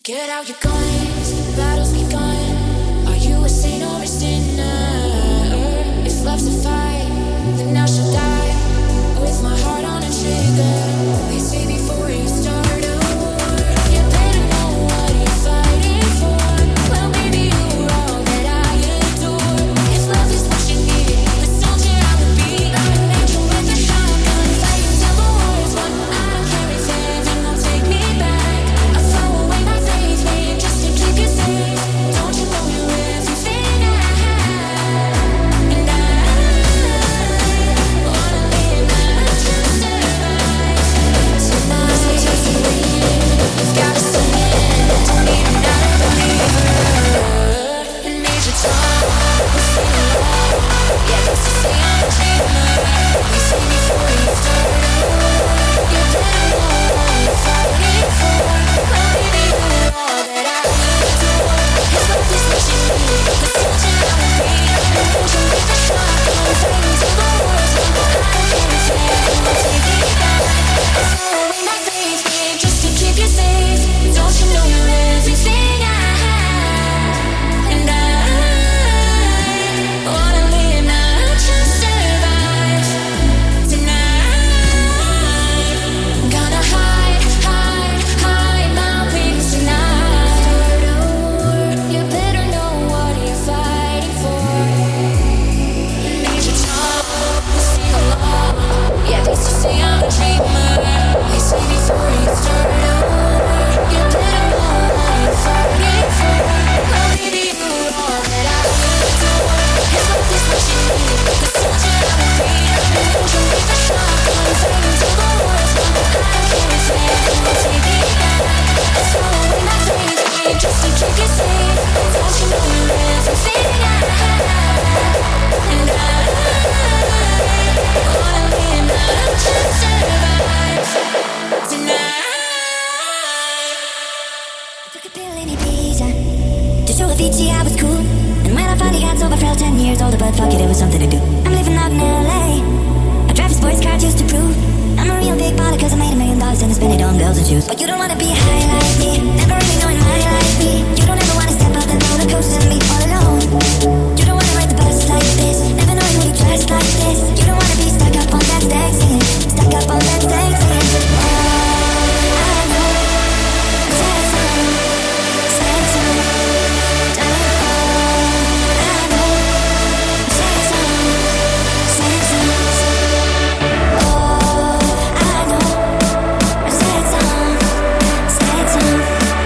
Get out your guns, the battle's begun. Are you a saint or a sinner? If love's a fight, then I shall die with my heart on a trigger. They say before you start a war, you better know what you're fighting for. Well, maybe you're all that I adore. If love is what you need, a soldier I would be. An angel with a shotgun, fighting till the war is won. I don't care if anything will take me back. I throw away my faith, man, just to keep you safe. Don't you know you're everything I have? And I wanna live not to survive. Tonight, so just believe you've got to submit. Don't need another believer. And Major Tom will sing along. Yeah, that's to say I'm a dreamer. We say before you start a war, you better know what you're fighting for. Well, maybe you're all that I adore. If love is what you need, the soldier I will be. An angel with a shotgun, fighting till the war is won. I don't care if anything will take me back. I throw away my faith, babe, just to keep you safe. Don't you know you're everything I have? And I wanna live not just survive. Tonight, I'm gonna hide, hide, hide my wings tonight. Start a war, you better know what you're fighting for. Major Tom will sing along. Yeah, they used to say I'm a dreamer. They say before you start a war, you better know what you're fighting for. Well, maybe you're all that I adore. If love is what you need, the soldier I will be. An angel with a shotgun, fighting till the war is won. I don't care if anything will take me back. I throw away my faith, babe, just to keep you safe. Don't you know you're everything I have? And I wanna live not just survive. Tonight. I took a pill in Ibiza to show Avicii I was cool. And when I finally got sober, felt 10 years older, but fuck it, it was something to do. I'm living out in LA. I drive a sports car just to prove I'm a real big baller, cause I made $1 million and I spend it on girls and shoes. But you don't wanna be high like me, never really knowing how you like me. You don't ever wanna step up that roller coaster and be all alone. You don't wanna ride the bus like this, never knowing when you dress like this. You don't wanna be stuck up on that stage singing, stuck up on that stage singing. Oh, I know, sad song, sad song, darling. Oh, I know, sad song, sad song. Oh, I know, sad song, sad song.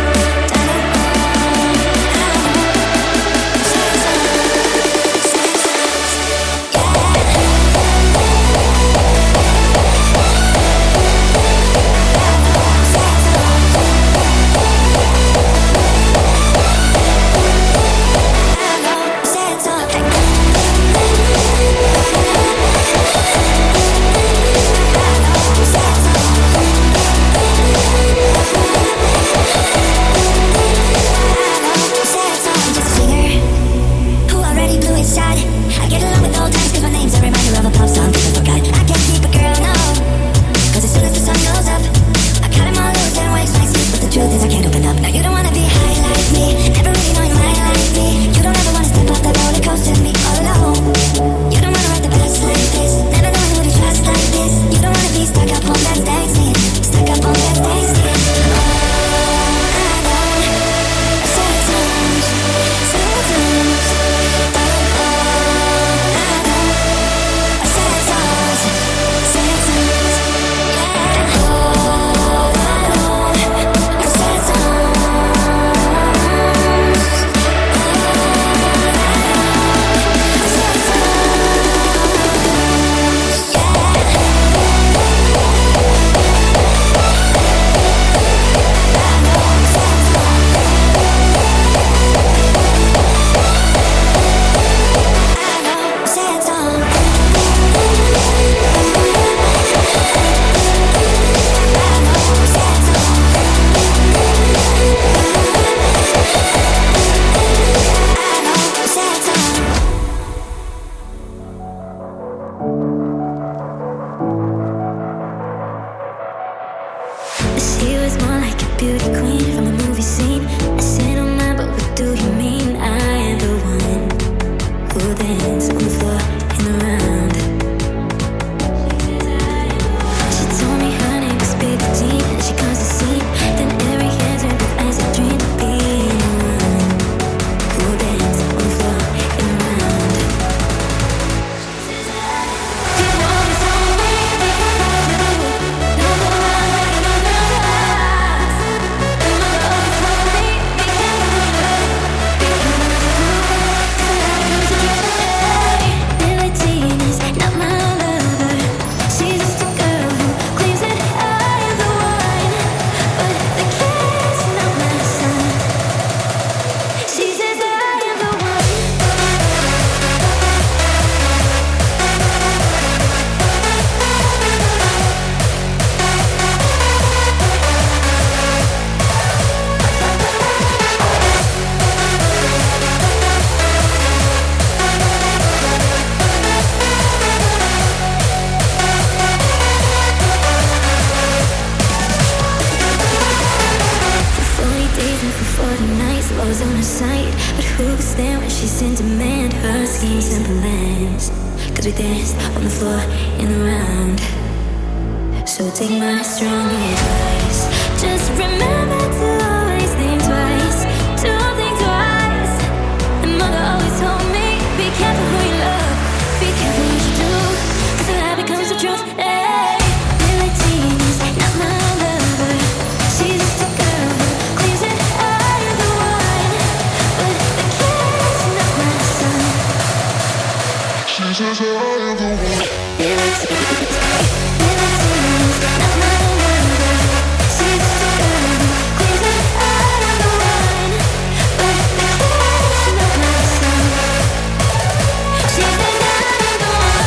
her sight, but who could stand when she's in demand? Her skin simple as, cause we danced on the floor in the round. So take my strong advice, just remember to always think twice. To think twice. And mother always told me, be careful who you love, be careful what you do, cause the lie becomes the truth. Hey, Libertine's not my lover, she's just a girl who claims that I am the one, but the kid's not my son. She says I am the one. Libertine's not my lover, she's just a girl who claims that I am the one, but the kid's not my son. She says I am the one.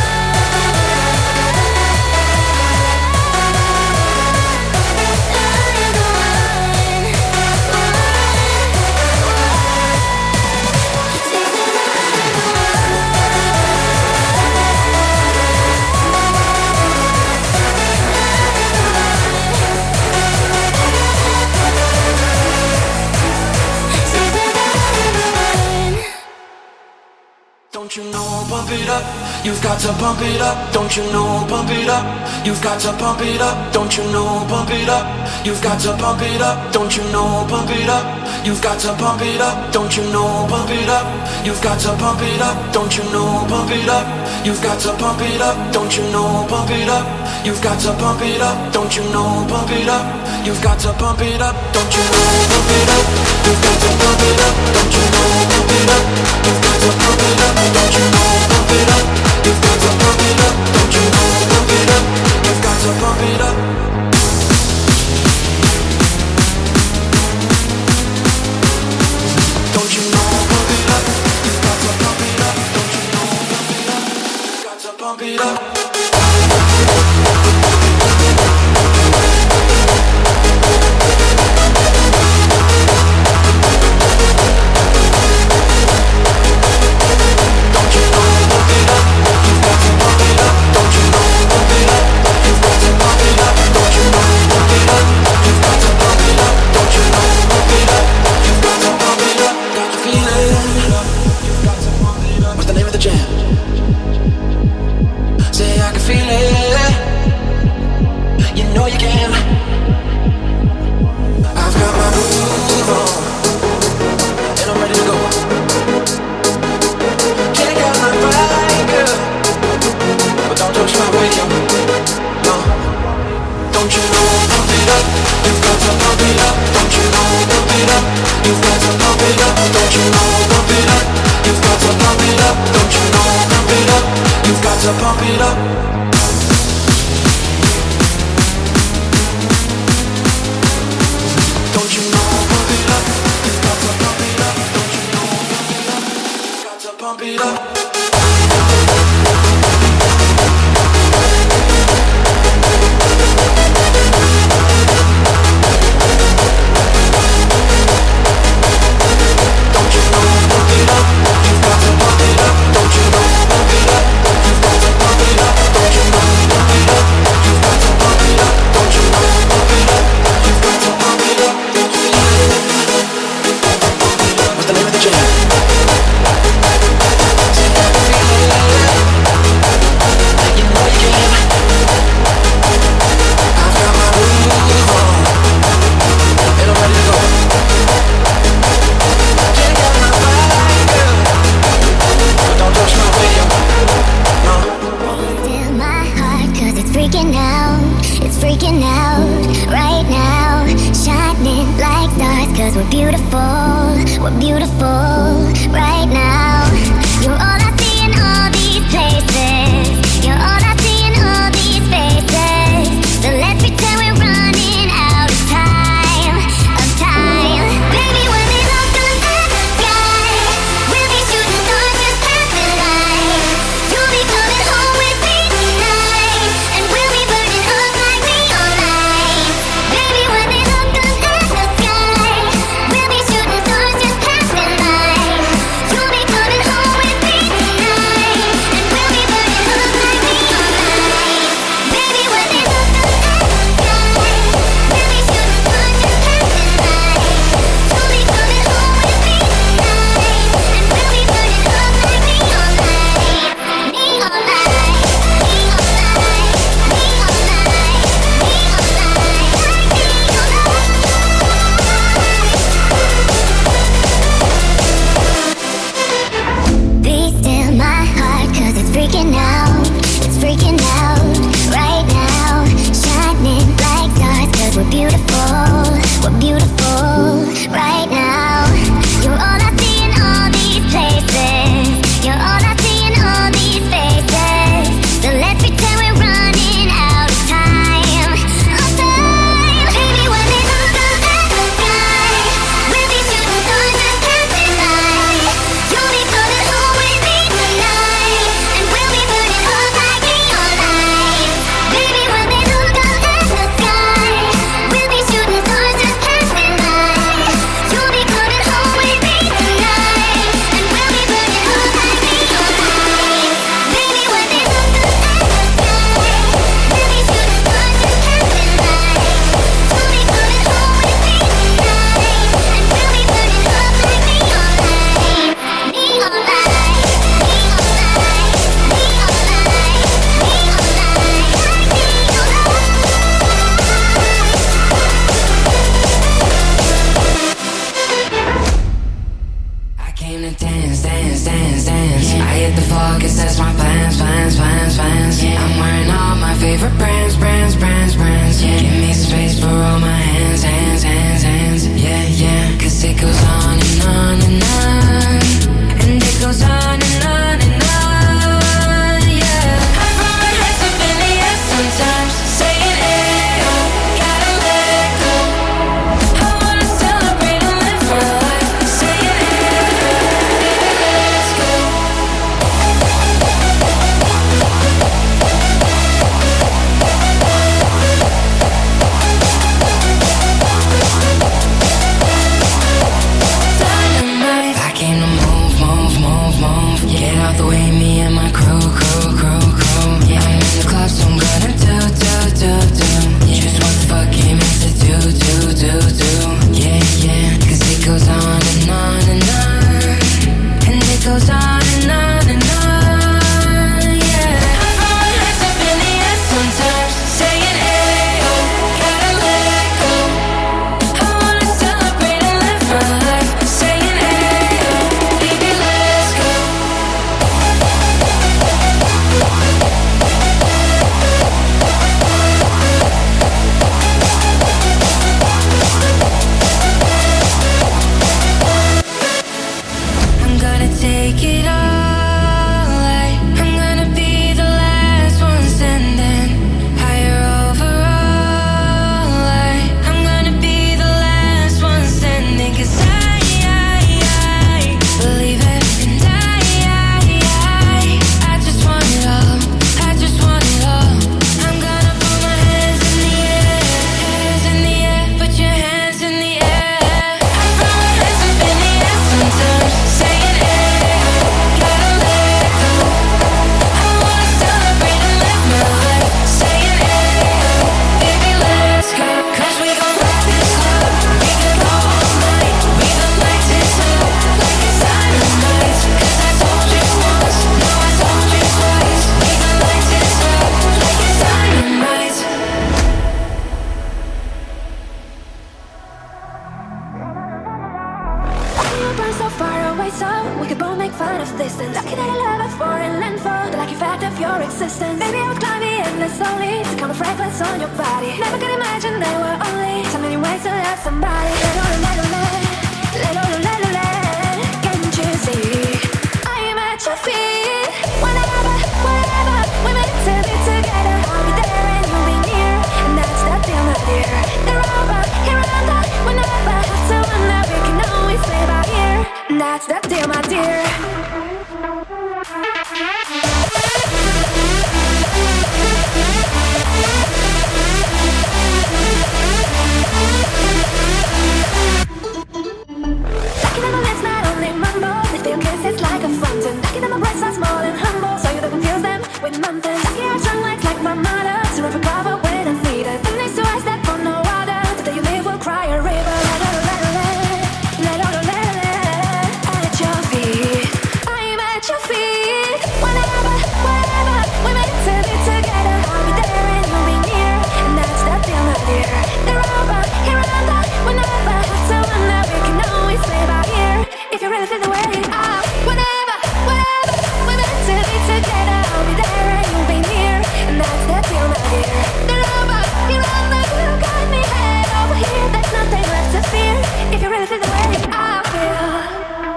Don't you know, pump it up, you've got to pump it up. Don't you know, pump it up, you've got to pump it up. Don't you know, pump it up, you've got to pump it up. Don't you know, pump it up, you've got to pump it up. Don't you know, pump it up, you've got to pump it up. Don't you know, pump it up, you've got to pump it up. Don't you know, pump it up, you've got to pump it up. Don't you know, pump it up, you've got to pump it up. Don't you know, pump it up, you've got to pump it up. Don't you know, pump it up, you've got to pump it up. Don't you know, pump it up, you've got to pump it up. Don't you know, pump it up, you've got to pump it up. Don't you know, pump it up, you've got to pump it up. Don't you know, pump it up, you've got to pump it up. We'll be shooting stars just passing by. focus, that's my plans. I'm wearing all my favorite brands. Give me space for all my hands. Yeah, cause it goes on and on and on. And it goes on and on and on, yeah. I throw my hands up in the air sometimes, saying, ayo, gotta let go. I wanna celebrate and live my life, saying, ayo, baby, let's go. Dynamite. I came to move. Get out the way, me and my crew. Yeah, I'm in the club, so I'm gonna do. Just what the fuck came in to do. Yeah, cause it goes on and on and on. And it goes on and on and on, yeah. I throw my hands up in the air sometimes, saying, ayo, gotta let go. I wanna celebrate and live my life, saying, ayo, baby, let's go. I'm gonna take it all, I'm gonna be the last one standing. Higher overall, I'm gonna be the last one standing. Cause I believe it, and I just want it all, I'm gonna put my hands in the air, put your hands in the air. I throw my hands up in the air sometimes, saying, ayo, gotta let go. I wanna celebrate and live my life, saying, ayo, baby, let's go. Cause we gon' rock this club, we can go all night. We gon' light this up like it's dynamite. Cause I told you once, no, I told you twice. We gon' light this up like it's dynamite. You burn so far away, so we could both make fun of distance. Lucky that I love a foreign landfall, the lucky fact of your existence. Maybe I would climb the endless slowly to count the fragments on your body. Never could imagine there were only so many ways to love somebody. Can't you see? I am at your feet. Whenever we're meant to be together, I'll be there and you'll be near. And that's the deal, my dear. They're over, here and there. Whenever I have to wonder, we can always stay by here. And that's the deal, my dear. Lucky that my lips not only mumble, they feel kisses like a fountain. Lucky that my breasts are small and humble, so you don't confuse them with mountains. Lucky our tongue legs like my mother, to never cover when I'm needed. And next to us that for no other, today you live will cry a river. At your feet, I'm at your feet. Whenever we're meant to be together, I'll be there and you'll be near. And that's the deal, my dear. They're over, here and there. Whenever I have to wonder, we can always stay by here. If you really feel the way I. Whenever we're meant to be together, I'll be there and you'll be near. And that's the deal, my dear. They're over, here and there. You got me head over here. There's nothing left to fear. If you really feel the way I feel.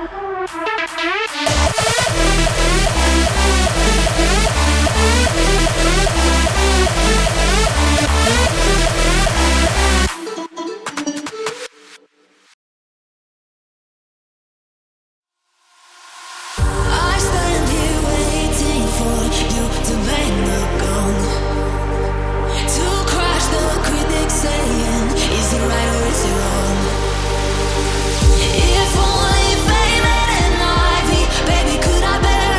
I stand here waiting for you to bang the gong, to crush the critics saying, is it right or is it wrong? If only fame and ivy, baby, could I bear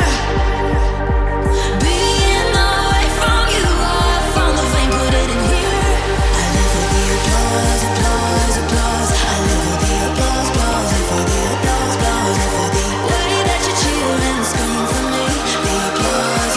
being away from you? I found the flame, put it in here. I live for the applause. I live for the applause. Live for the applause. Live for the way that you cheer and scream for me. The applause.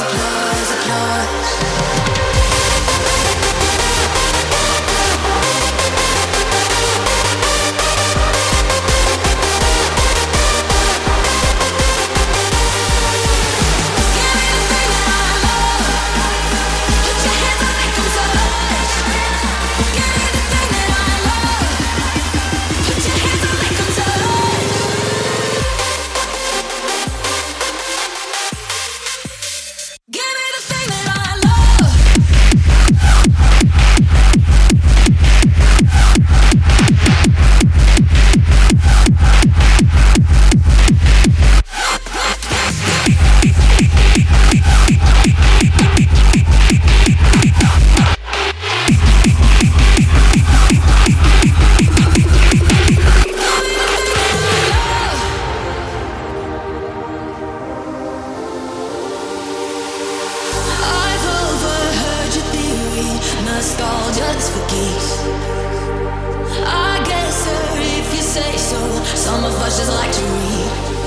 doors just like to read.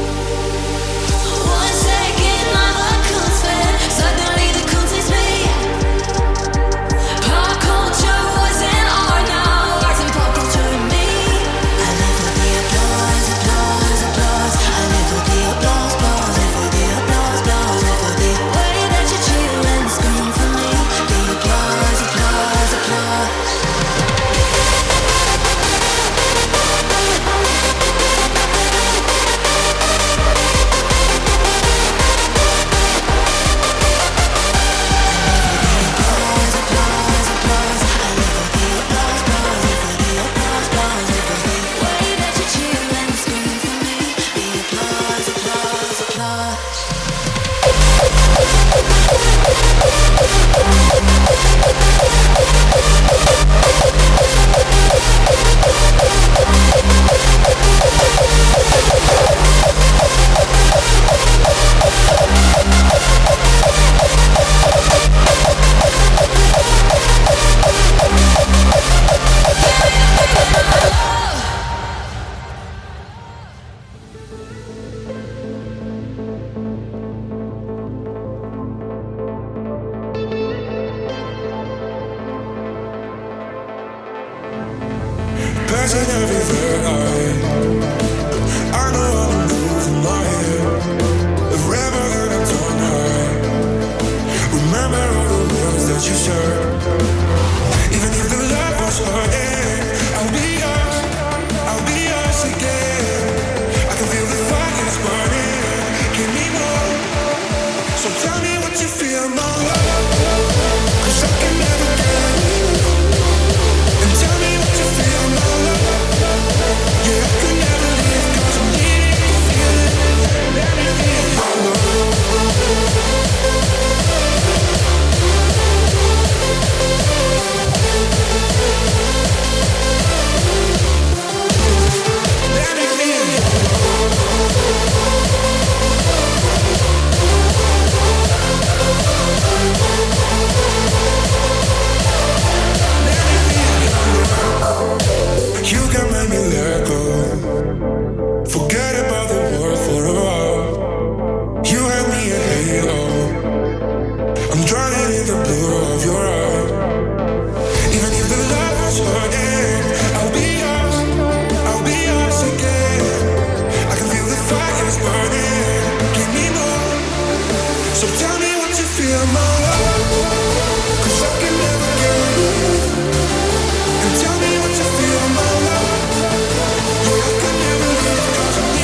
1 second I'm a cool fan, suddenly the cool takes me. Pop culture wasn't art, now art's and pop culture in me. I live for the applause, applause, applause. I live for the applause, applause. Live for the applause, applause. Live for the way that you cheer and scream for me. The applause, applause, applause. Passing everywhere I know I'm losing my head. If ever and I'm done high, remember all the words that you said. Even if the love was hurting, I'll be yours again. I can feel the fire's burning, give me more. So tell me what you feel, my love, 'cause I can never get it. And tell me what you feel, my love. Yeah, I can never leave 'cause I'm needing to feel it. Let me feel your love. Let me feel your You can make me let go. Forget about the world for a while. You had me a halo. I'm drowning in the blue of your eyes. Even if the love was hurting, I'll be yours again. I can feel the fire's burning, give me more. So tell me what you feel, my love, 'cause I can never get enough. And tell me what you feel, my love. Yeah, I can never leave 'cause I'm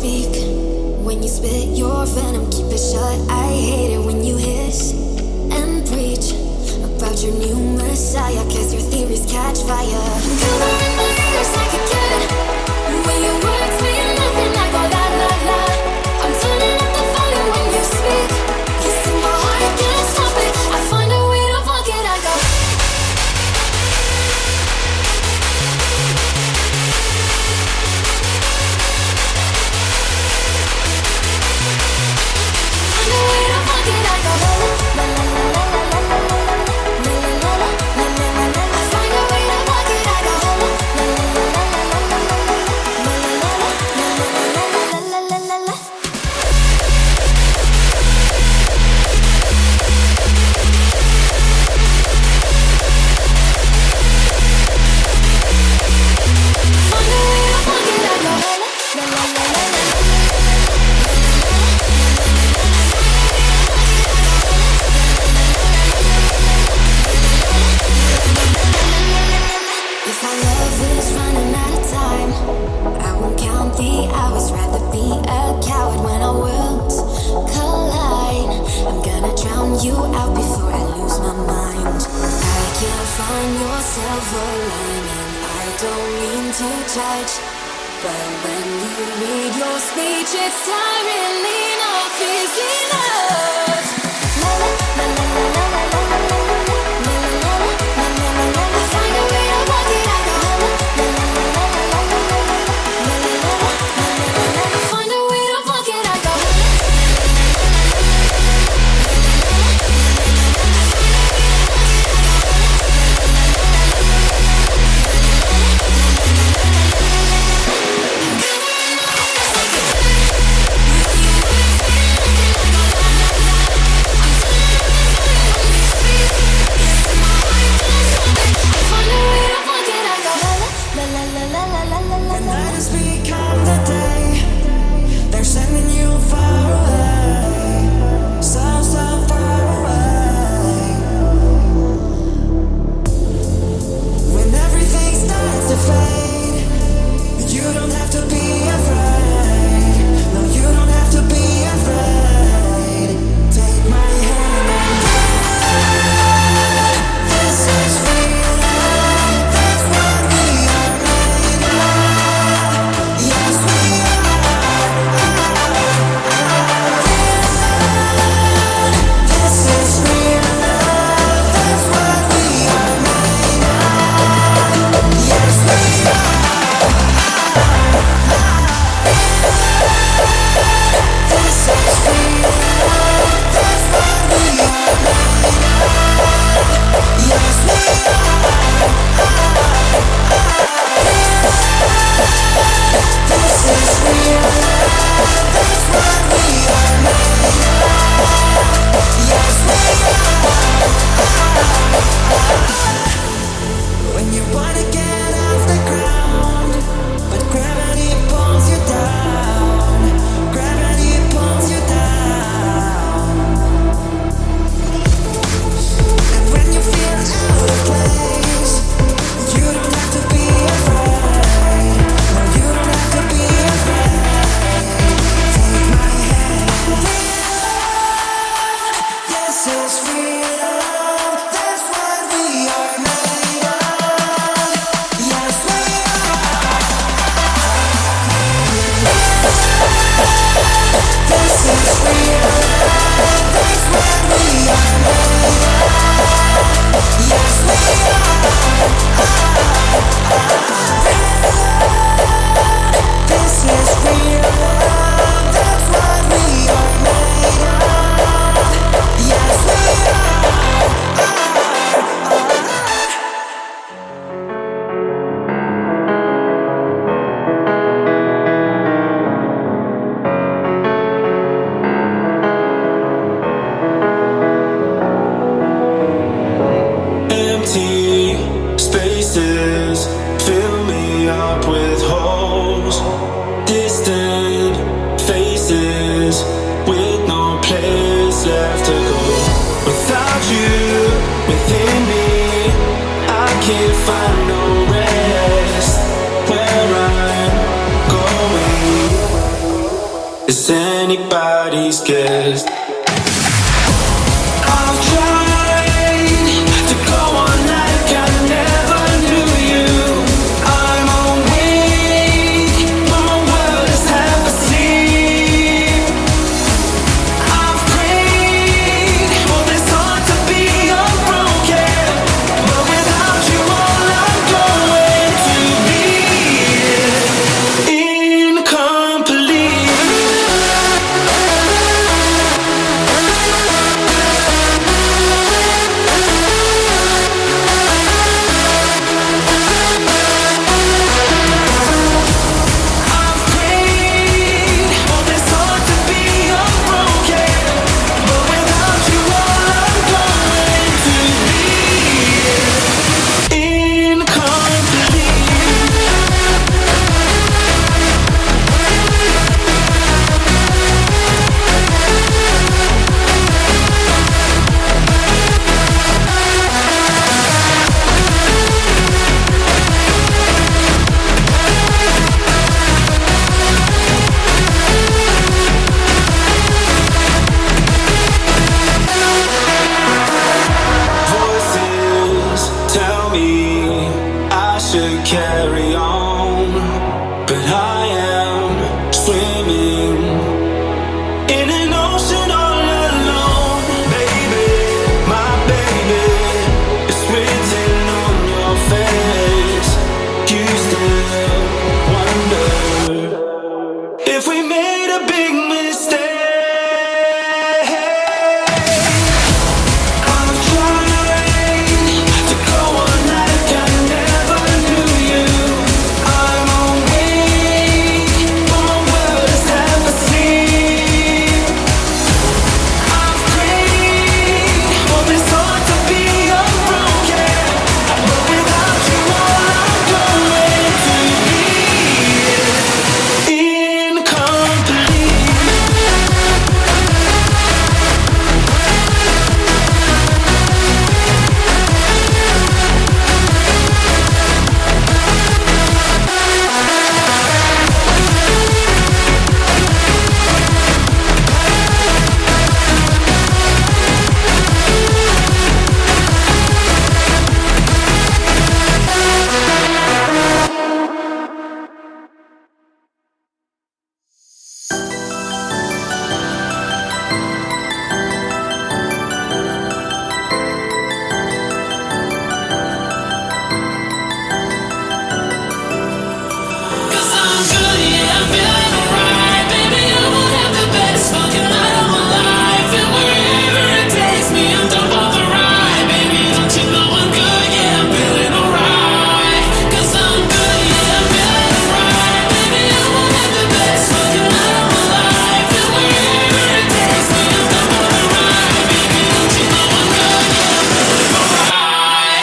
speak, when you spit your venom, keep it shut. I hate it when you hiss and preach about your new messiah, cause your theories catch fire. Covering my ears like a kid, when your words mean nothing, I go la la la. I'm turning up the volume when you speak, you see my heart can't stop it. I find a way to fuck it, I go. Find a way to fuck it, I go. La la la la la la la la la. I find a way to fuck it, I go. La la la la la la la la la. La la la la la la. Find a way to fuck it, I go. La la la la la la. If our love is running out of time, I won't count the hours. Rather be a coward when our worlds collide. I'm gonna drown you out before I lose my mind. I can't find your silver lining. I don't mean to judge, but when you read your speech, it's tiring. Enough is enough. La la la la la la la la la la. I find a way to walk it, I go. La la la la la la la la la. I find a way to walk it, I go. Is anybody's guess? I've tried to go on like I never knew you. I'm awake, but my world is half asleep. I've prayed for this heart to be unbroken, but without you all I'm going to be incomplete. I've prayed for this heart to be unbroken, but without you all I'm going to be incomplete. Voices tell me I should carry on, but I am swimming in an ocean all alone. Baby, my baby, it's written on your face. You still wonder if we made a big mistake. I've tried to go on like I never knew you. I'm awake, but my world is half asleep. I've prayed for this heart to be unbroken, but without you all I'm going to be incomplete. Cause I'm good, yeah, I'm feeling alright. Baby, I will have the best fucking night of my life. And wherever it takes me, I'm down for the ride. Baby, don't you know I'm good, yeah, I'm feeling alright. Cause I'm good, yeah, I'm feeling alright. Baby, I will have the best fucking night of my life. And wherever it takes me, I'm down for the ride. Baby, don't you know I'm good, yeah, I'm feeling alright.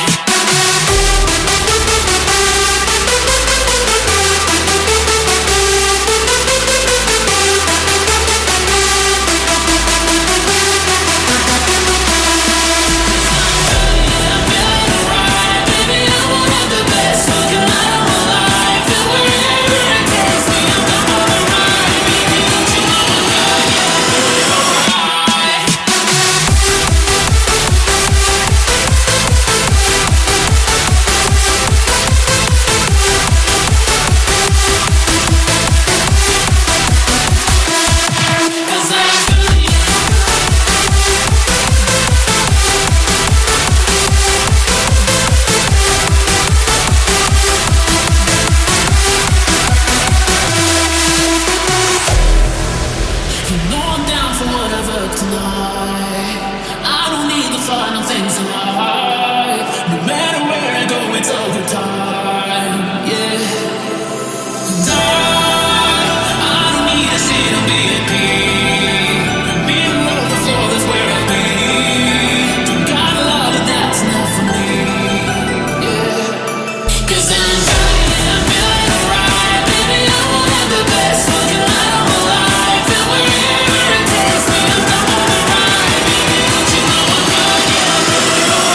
You know I'm down for whatever tonight. I don't need the final things in life. No matter where I go, it's a good time. Yeah. And I don't need a seat on VIP. Being on the floor, that's where I'll be. Don't got a lot, but that's enough for me. Yeah. Cause I'm good, yeah, I'm feeling alright. Baby, I will have the best fucking night of my life. And wherever it takes me, I'm down for the ride. Baby, don't you know I'm good, yeah, I'm feeling alright.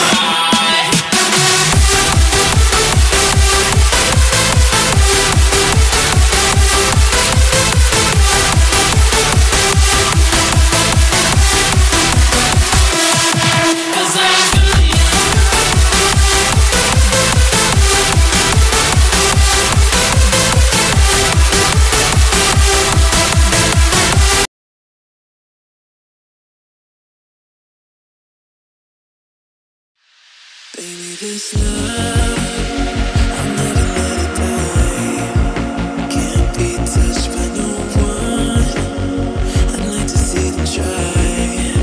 this love, I'll never let it die. Can't be touched by no one. I'd like to see them try.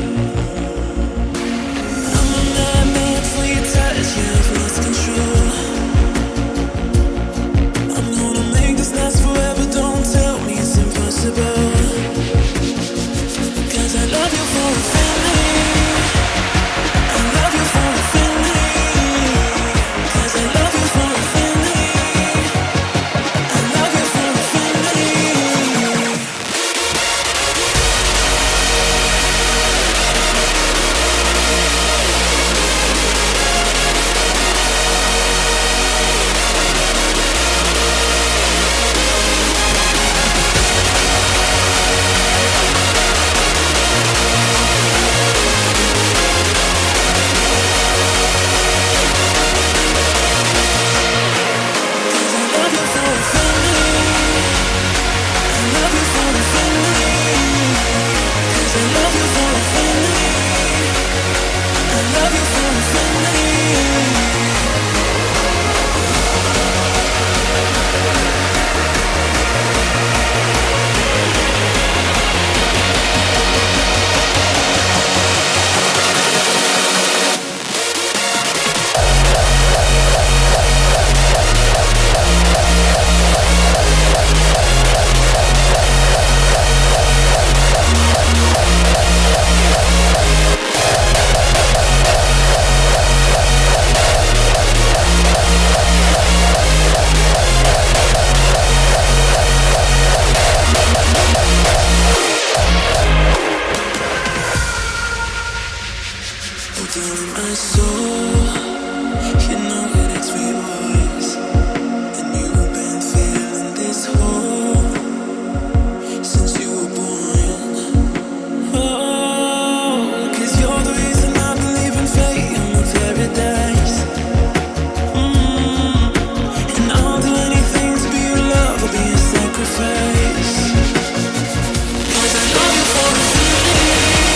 I'm a madman for your touch, yeah, I've lost control. I'm gonna make this last forever, don't tell me it's impossible. 'Cause I love you for a family. I love you for a family. 'Cause I love you for a family. I love you for a family. Down in my soul, you know that it's yours, and you've been feeling this hole since you were born. Oh, 'cause you're the reason I believe in fate and the paradise. And I'll do anything to be your love, I'll be a sacrifice. 'Cause I love you for a family.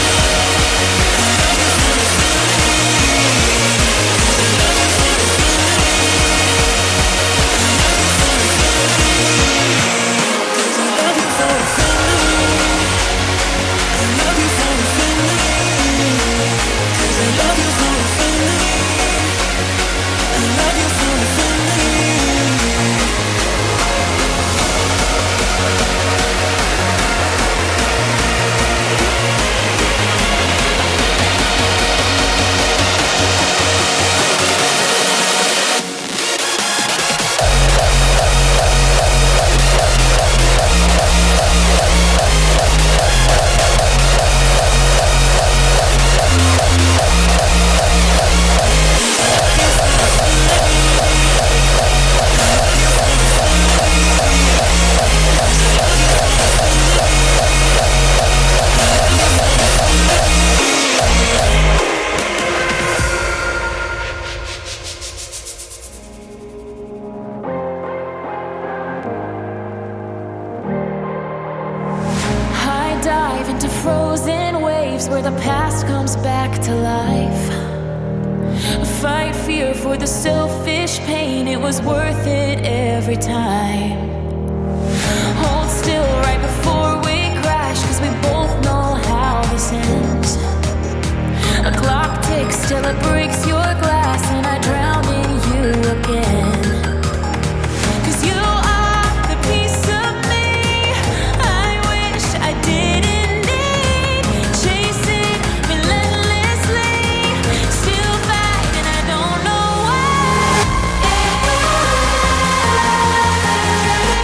Frozen waves where the past comes back to life. Fight fear for the selfish pain, it was worth it every time. Hold still right before we crash, 'cause we both know how this ends. A clock ticks till it breaks your glass, and I drown in you again. 'Cause you are the piece of me I wish I didn't. Still fight and I don't know why.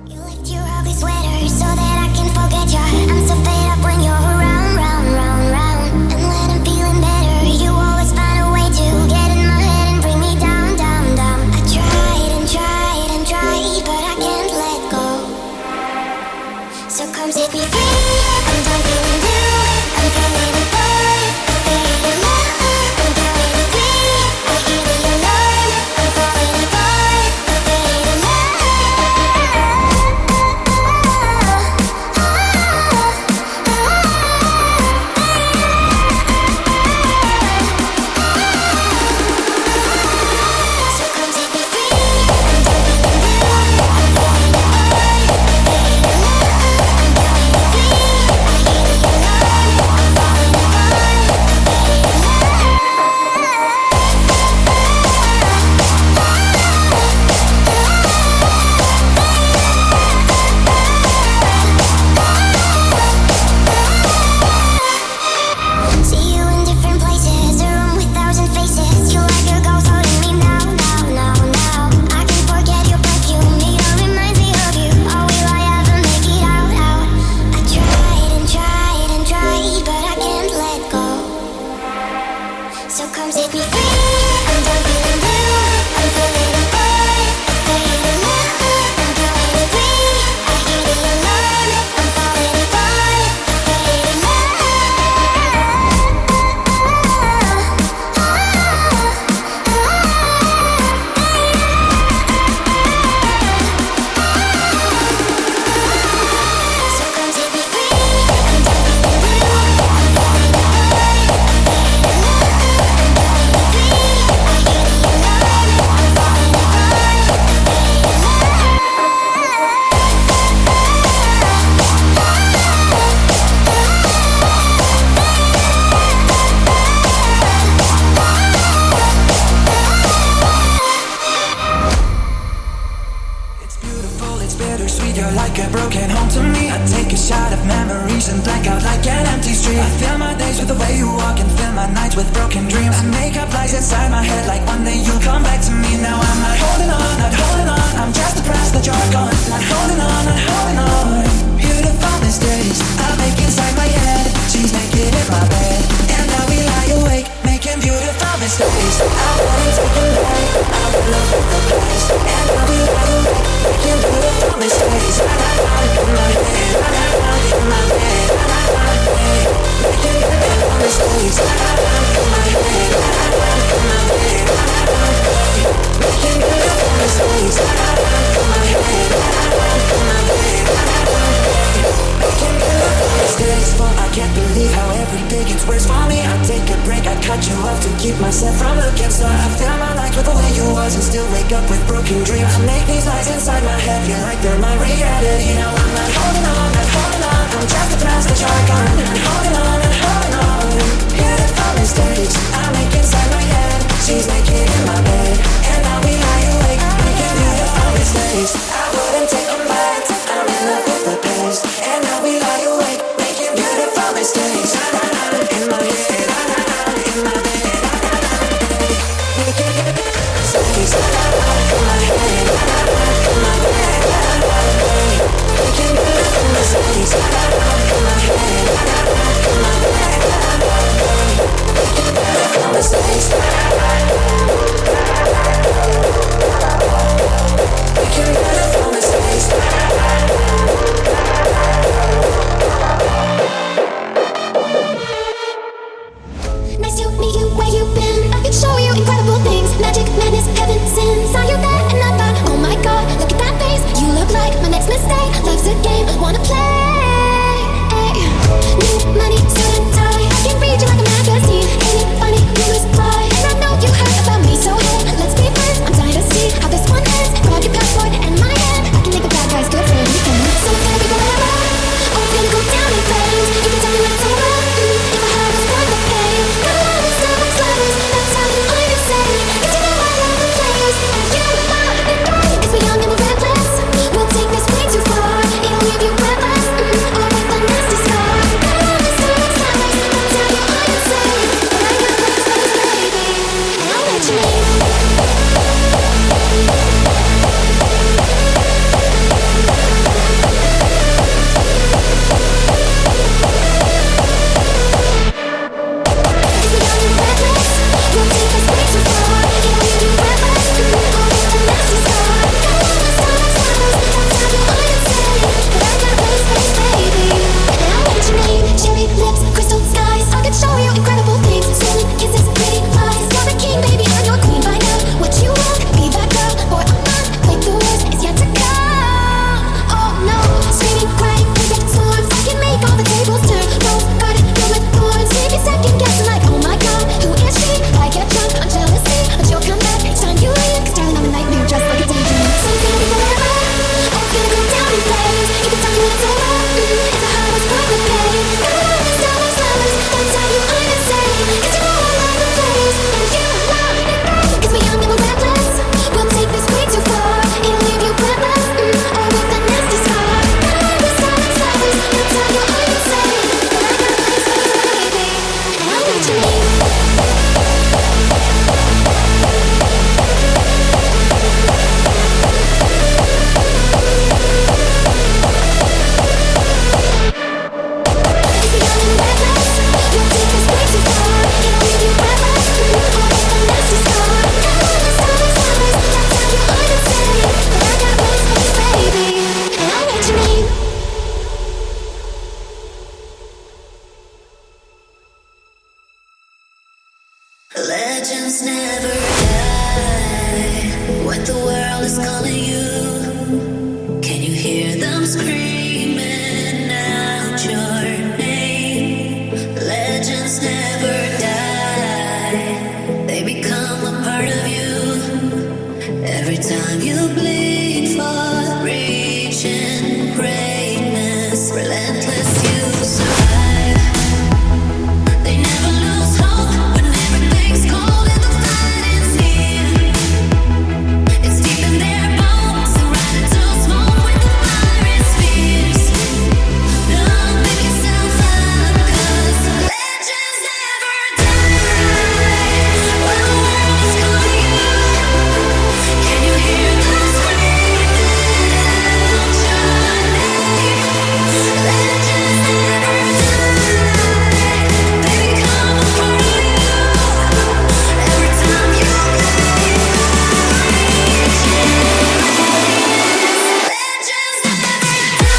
You lift your ugly sweater so that I can forget you. I'm so fed up when you're around, round, round, round. And when I'm feeling better, you always find a way to get in my head and bring me down, down, down. I tried and tried and tried, but I can't let go. So come set me free. I'm done feeling blue. I'm feeling it boy. I'm feeling it love. I'm feeling it free. I hear the alarm. I'm falling apart. I'm feeling it love. So come set me free. I'm done feeling blue. I'm feeling it boy. I'm feeling it love. I'm feeling it free. I hear the alarm. I'm falling apart. I'm feeling it love. See you in different places, a room with thousand faces. You like a ghost holding me now, now, now, now. I can forget your perfume, it all reminds me of you. Oh, will I ever make it out, out? I tried and tried and tried, but I can't let go. So come set me free. I'm done feeling blue. I'm feeling it boy. I'm feeling it love. I'm feeling it free. I hear the alarm. I'm falling apart. I'm feeling it love. So come set me free. I'm done feeling blue. I'm feeling it boy. I'm feeling it love. I'm feeling it free. I hear the alarm. I'm falling apart. I'm feeling it love. It's beautiful, it's bittersweet, you're like a broken home to me. I take a shot of memories and black out like an empty street. I fill my days with the way you walk and fill my nights with broken dreams. I make up lies inside my head like one day you'll come back to me. Now I'm not holding on, not holding on. I'm just depressed that you're gone. Not holding on, not holding on. Beautiful mistakes I make inside my head. She's naked in my bed, and now we lie awake making beautiful mistakes. I wouldn't take them back. I would love with the place, and now we lie awake making beautiful mistakes. In my head, in my bed, making beautiful mistakes. In my head, in my bed, making beautiful mistakes. In my head, in my bed, making beautiful mistakes. But I can't believe how every day gets worse for me. I take a break, I cut you off to keep myself from looking stuck. I fill my life with the way you was and still wake up with broken dreams. I make these lies inside my head feel like they're my reality. Now I'm not holding on, not holding on. I'm just depressed that you're gone. Not holding on, not holding on. Beautiful mistakes I make inside my head. She's naked in my bed, and now we lie awake making beautiful mistakes. I wouldn't take them back. I'm in love with the past, and now we lie awake making beautiful mistakes. In my head, in my bed, making beautiful mistakes. In my head. you. Can you hear them screaming out your name? Legends never die, they become a part of you. Every time you bleed for reaching greatness, relentless you survive. They never lose hope when everything's cold and the fight is here. It's deep in their bones, surrounded to smoke when the fire is fierce. Don't pick yourself up, 'cause legends never die. When the world is calling you, can you hear them screaming out your name? Legends never die, they become a part of you. Every time you bleed, legends never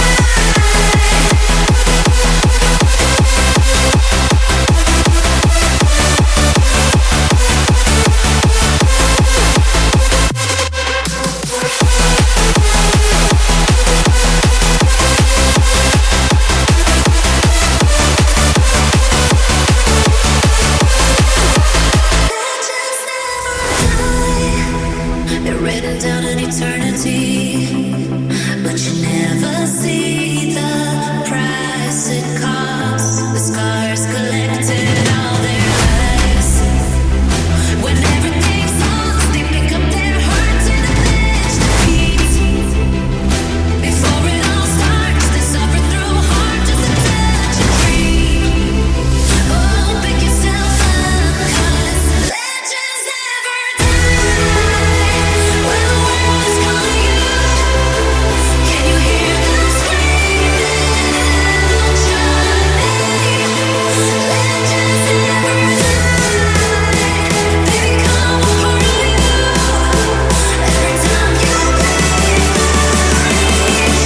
they're written down in eternity, but you never see the price it costs. The scars collected all their lives. When everything's lost, they pick up their hearts and pledge defeat. Before it all starts, they suffer through hard just to touch and breathe. Oh, pick yourself up, 'cause legends never die. When the world is calling you, can you hear them screaming out your name? Legends never die, they become a part of you. Every time you bleed, legends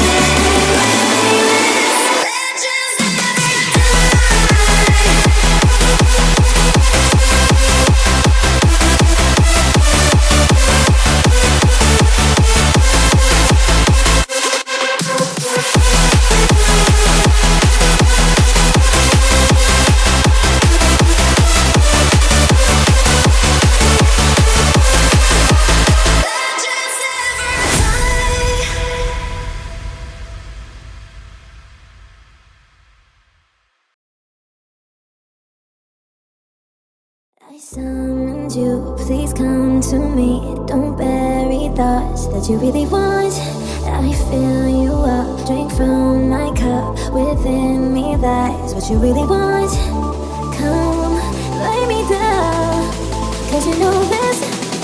I summoned you, please come to me. Don't bury thoughts that you really want. I fill you up, drink from my cup. Within me lies what you really want. Come, lay me down, 'cause you know this,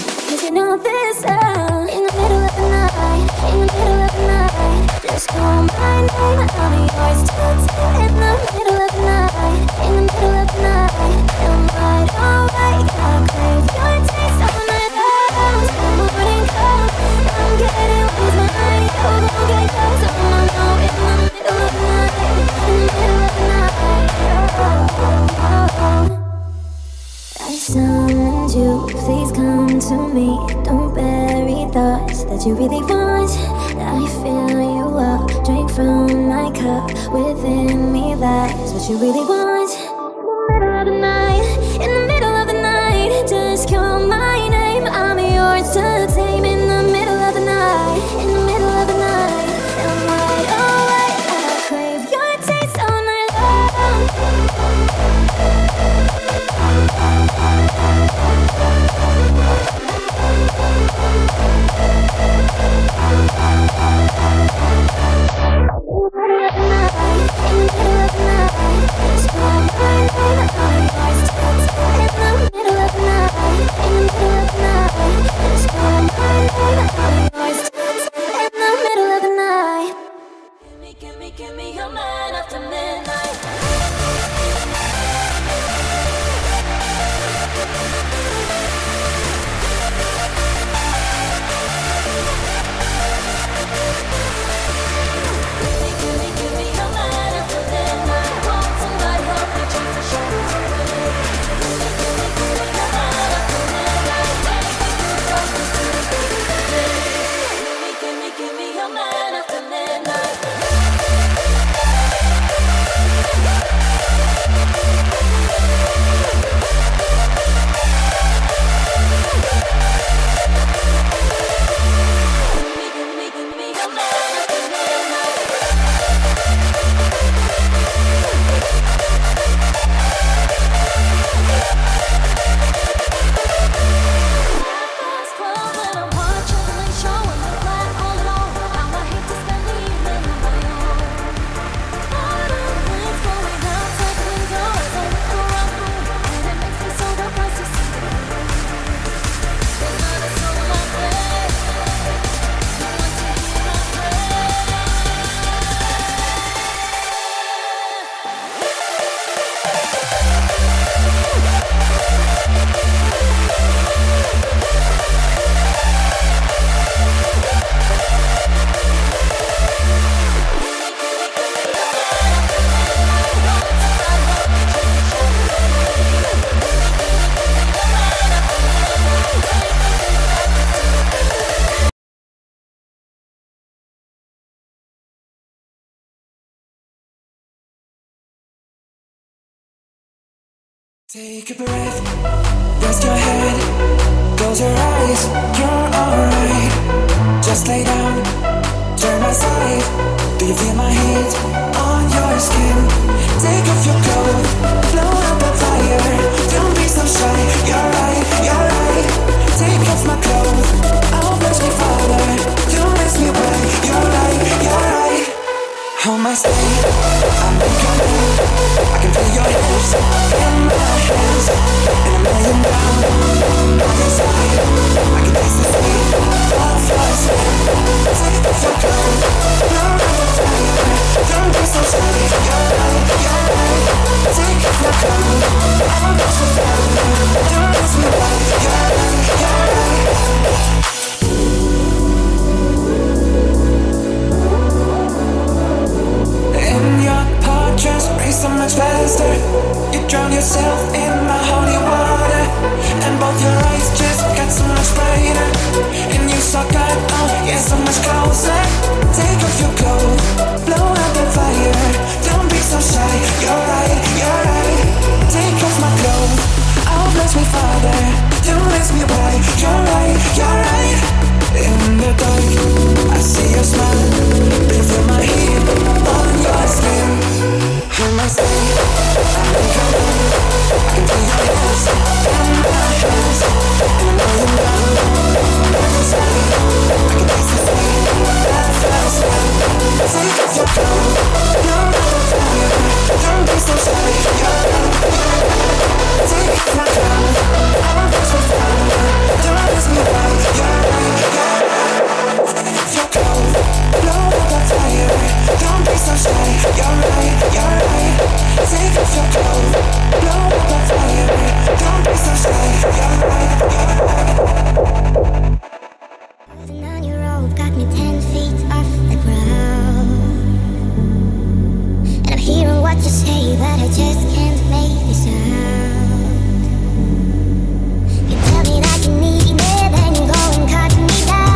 in the middle of the night, just call my name, I'll be yours till ten. In the middle of the night, am I alright? I crave your taste all night long. Till morning come, I'm getting with my mind. You gon' get close, I'm alone in the middle of the night, I summoned you, please come to me. Don't bury thoughts that you really want. I fill you up, drink from my cup. Within me lies what you really want. In the middle of the night, just call my name, I'm yours to tame. In the middle of the night, am I alright? I crave your taste all night long. In the middle of the night, just call my Take a breath, rest your head, close your eyes, you're alright. Just lay down, turn aside. Do you feel my heat on your skin? Take off your coat, blow out the fire. Don't be so shy, you're right, you're right. Take off my clothes, I'll bless me farther. Don't ask me why, you're right, you're right. Hold my stay, I'm in command. I can feel your hips in my hands, and I'm laying down on your side. I can taste the sweet of your skin. Take off your coat, blow out the fire. Don't be so shy, you're right, you're right. Take off your coat, I'm not so far. Don't ask me why, you're right, you're right. In your heart just race so much faster. You drown yourself in my holy water, and both your eyes just got so much brighter. And you so good, oh yeah, so much closer. Take off your clothes, blow out the fire. Don't be so shy, you're right, you're right. Take off my clothes, I'll bless me farther. Don't ask me why, you're right, you're right. In the dark, I see your smile. Do you feel my heat on your skin? Hold my stay, I'm in command. I can feel your hands in my hands, and I'm laying down on your side. I can taste the sweet of your skin. Take off your coat, blow out the fire. Don't be so shy, you're right, you're right. Take off my clothes, I'll watch you fall. Don't ask me why, you're right, you're right. Your clothes, blow out the fire. Don't be so shy, you're right, you're right. Take off your clothes, blow out the fire. Don't be so shy, you're right, you're right. Holding on your rope got me 10 feet off the ground, and I'm hearing what you say, but I just can't make this out. You tell me that you need me, then you go and cut me down.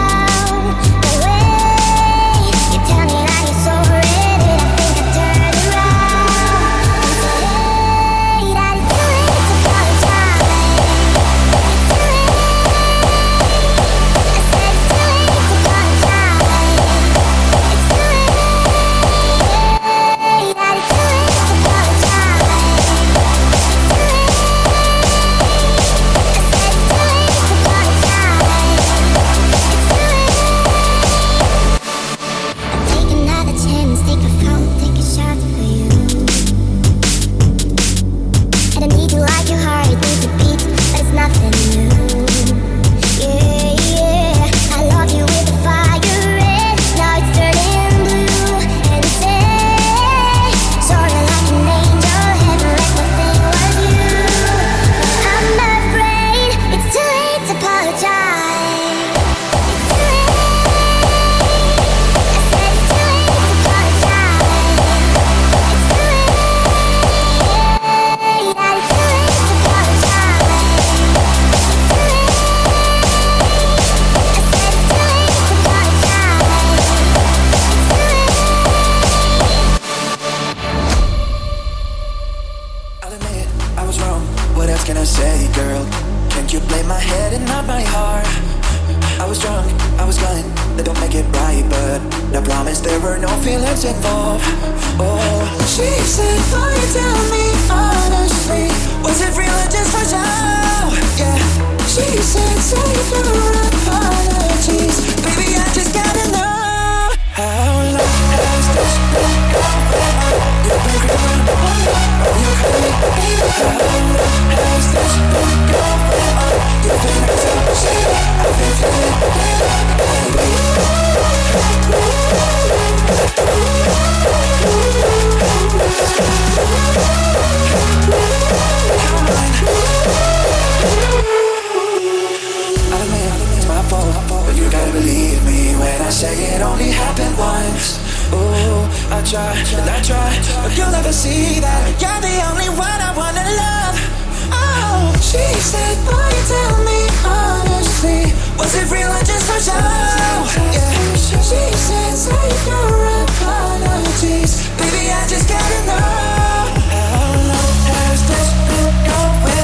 Baby, I just gotta know how long has this been going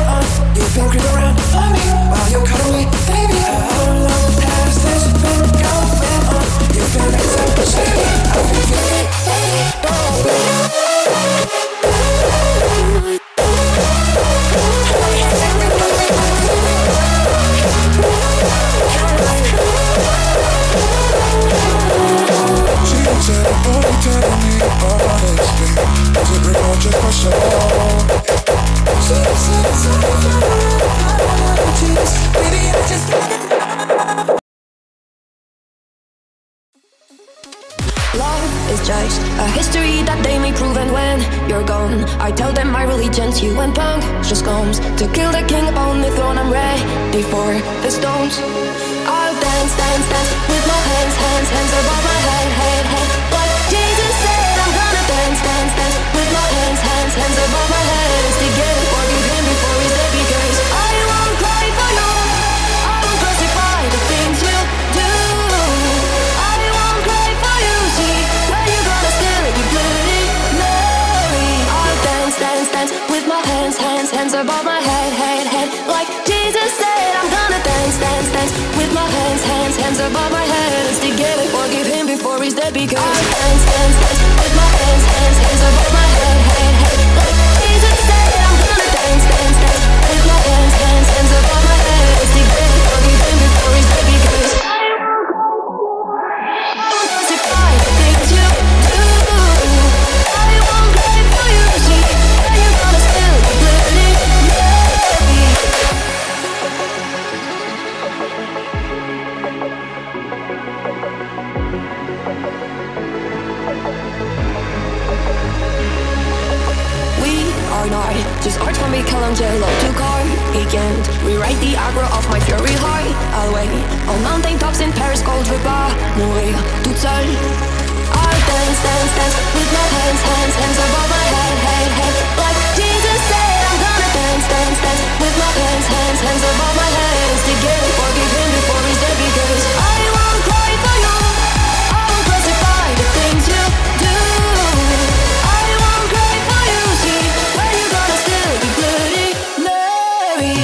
is just a history that they may prove. And when you're gone, I tell them my religion's you. And punk just comes to kill the king upon the throne. I'm ready for the stones. I'll dance, dance, dance with my hands, hands, hands above my head, head, head. Like Jesus said, I'm gonna dance, dance, dance with my hands, hands, hands above my head. Instead, get it, forgive him before he's dead, because I won't cry for you. I won't crucify the things you do. I won't cry for you. See, when you're gonna still be bloody Mary. I'll dance, dance, dance with my hands, hands, hands above my head, head, head. Like Jesus said, I'm gonna dance, dance, dance with my hands, hands, hands above my head. Instead, get it, forgive him before he's dead, because I'll dance, dance, dance with my hands, hands, hands above my head, head, head. Like Jesus said, I'm gonna dance, dance, dance with my hands, hands, hands above my head. Instead, get it, forgive him before he's dead, because I won't crucify the things you do. I won't cry for you. See, when you're gonna still be bloody Mary. We are not just art from Michelangelo to Carigant. Rewrite the aggro of my fury highway on mountain tops in Paris called Repas. Mourir toute seule. I'll dance, dance, dance with my hands, hands, hands above my head, head, head. Like Jesus said, I'm gonna dance, dance, dance with my hands, hands, hands above my head. Instead, get it, forgive him before he's dead, because I won't cry for you. I won't crucify the things you do. I won't cry for you. See, when you're gonna still be bloody Mary.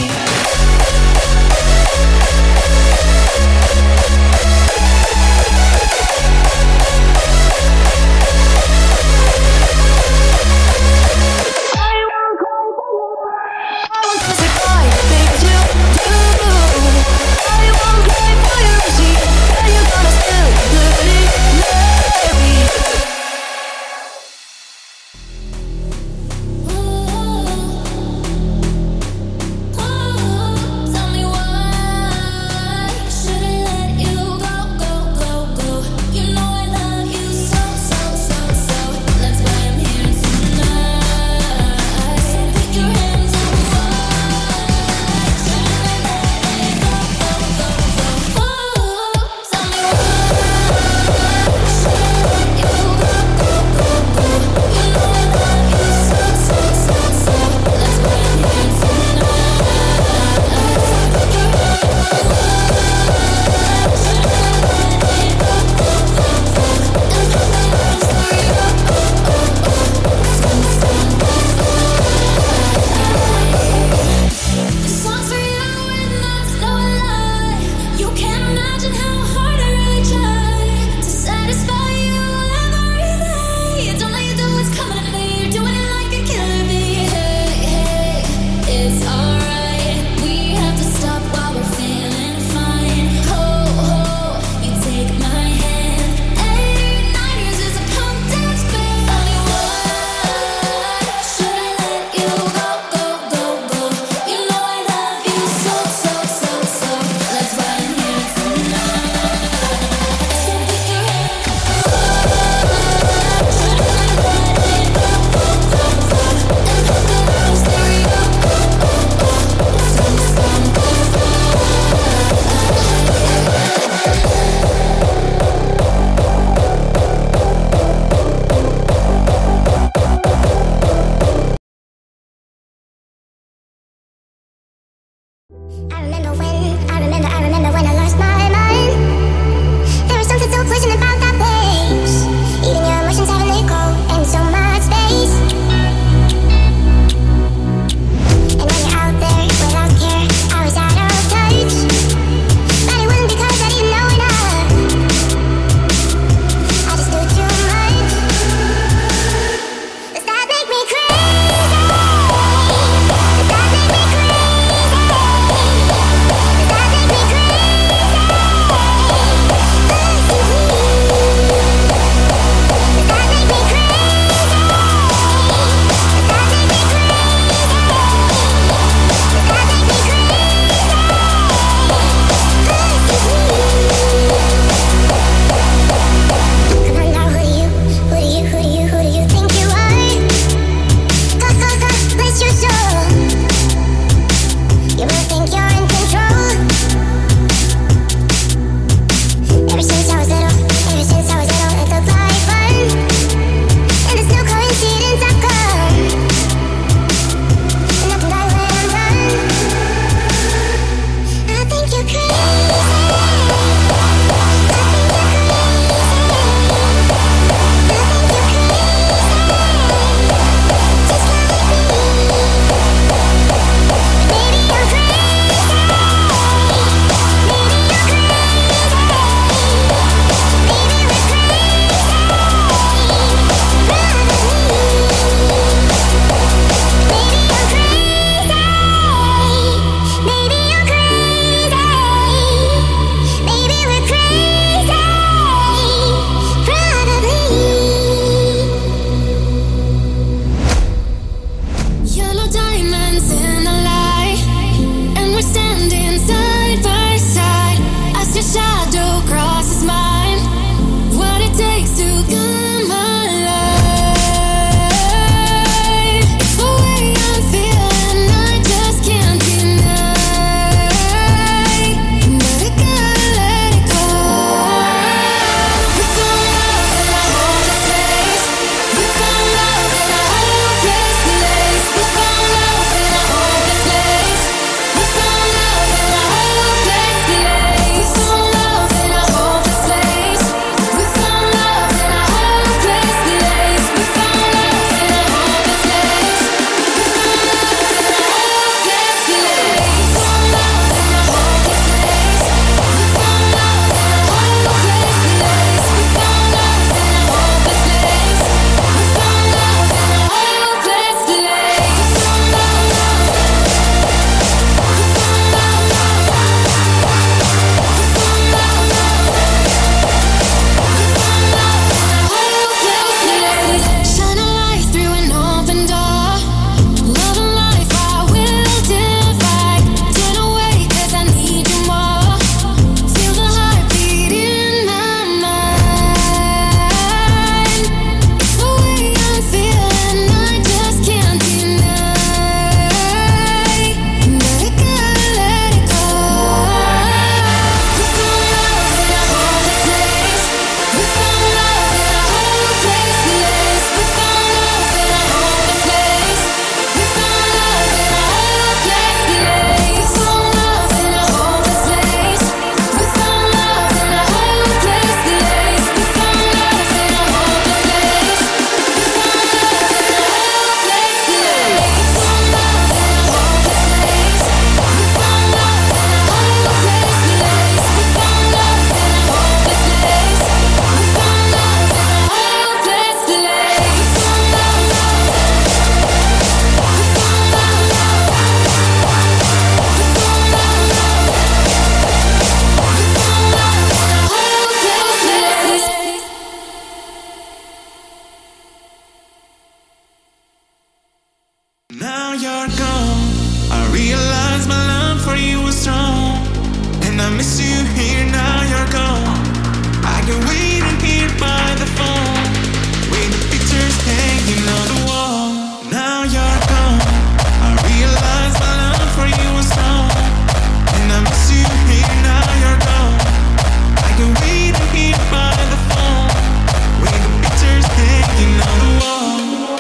miss you here, now you're gone. I can wait in here by the phone, with the pictures hanging on the wall. Now you're gone, I realize my love for you was strong, and I miss you here, now you're gone. I can wait in here by the phone, with the pictures hanging on the wall.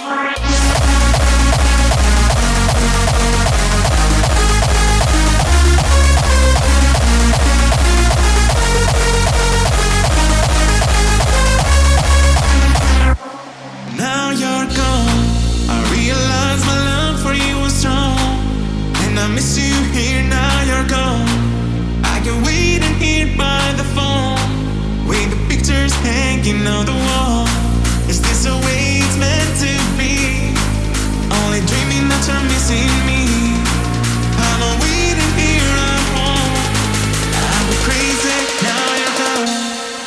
Now you're gone, I realize my love for you was strong, and I miss you here, now you're gone. I can wait in here by the phone, with the pictures hanging on the wall. Is this the way it's meant to be? Only dreaming that you're missing me. I'm waiting here at home. I'm crazy, now you're gone.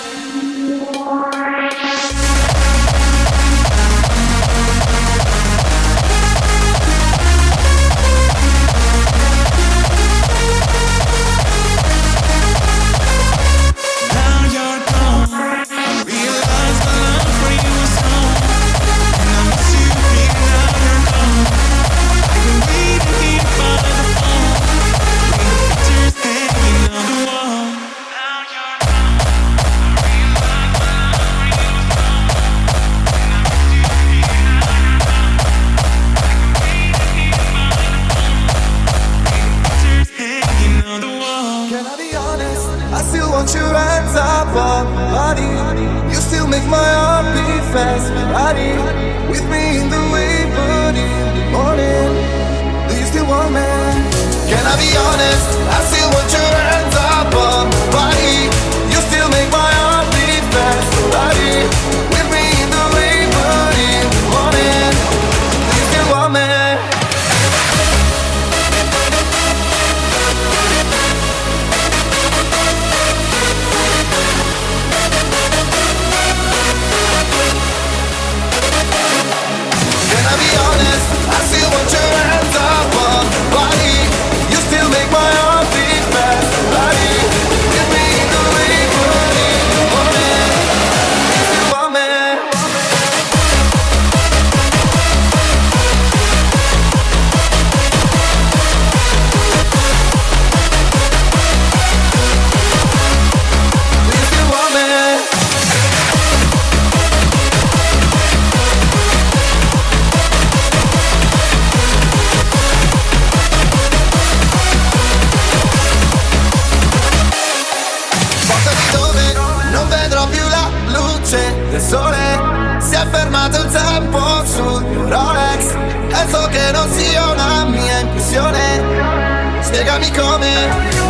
Spiegami come.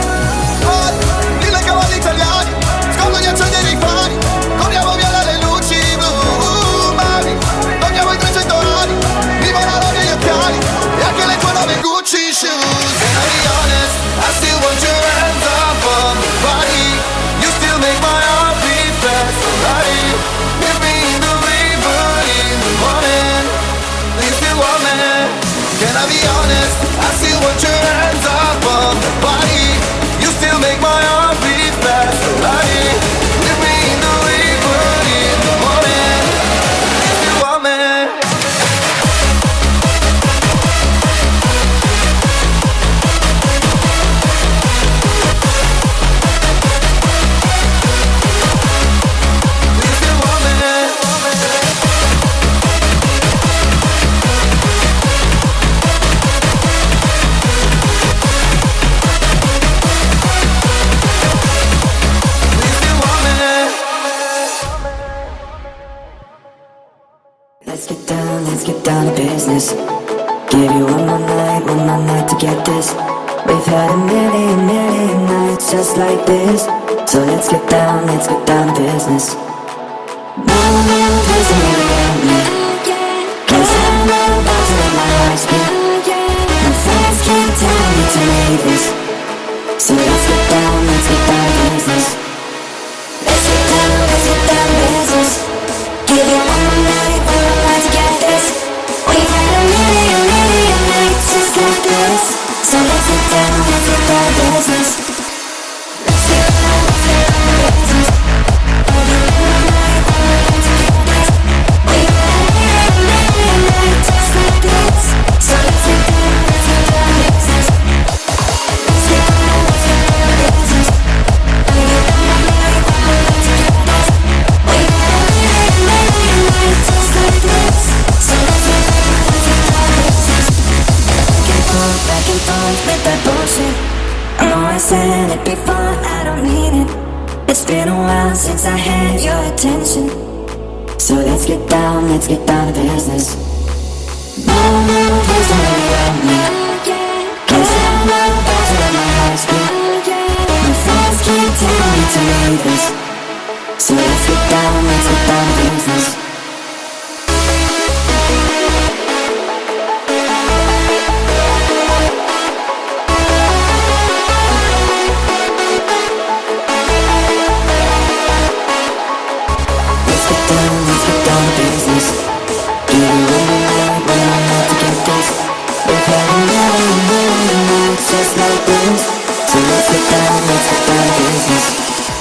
Oh, dille cavalli italiani, scordo di accendere i fari, corriamo via dalle luci blu. Mami, togliamo i 300 orari, mi volano negli occhiali e anche le tue nuove Gucci shoes. Can I be honest, I still want your hands up on my body. You still make my heart beat fast. Ferrari, with me in the river in the morning. Do you still want me? Can I be honest, I still want your hands up on my body. You still make my heart beat fast. Ferrari, with me in the river in the morning. Do you still want me? Let's get down to business. Give you one more night to get this. We've had a million nights just like this. So let's get down to business. No doesn't really get me, 'cause I know about to let my heart speak. My friends keep telling me to leave this. So let's get down to business. Let's get down to business. Give you one more night to get this. We've had a million nights just like this. So let's get down to business. Let's get said it before, I don't mean it. It's been a while since I had your attention. So let's get down to business. Move, please don't let it around me. Cause I'm about to let my heart speak. My friends keep telling me to leave this. So let's get down to business. Just like this, so let's get down to business.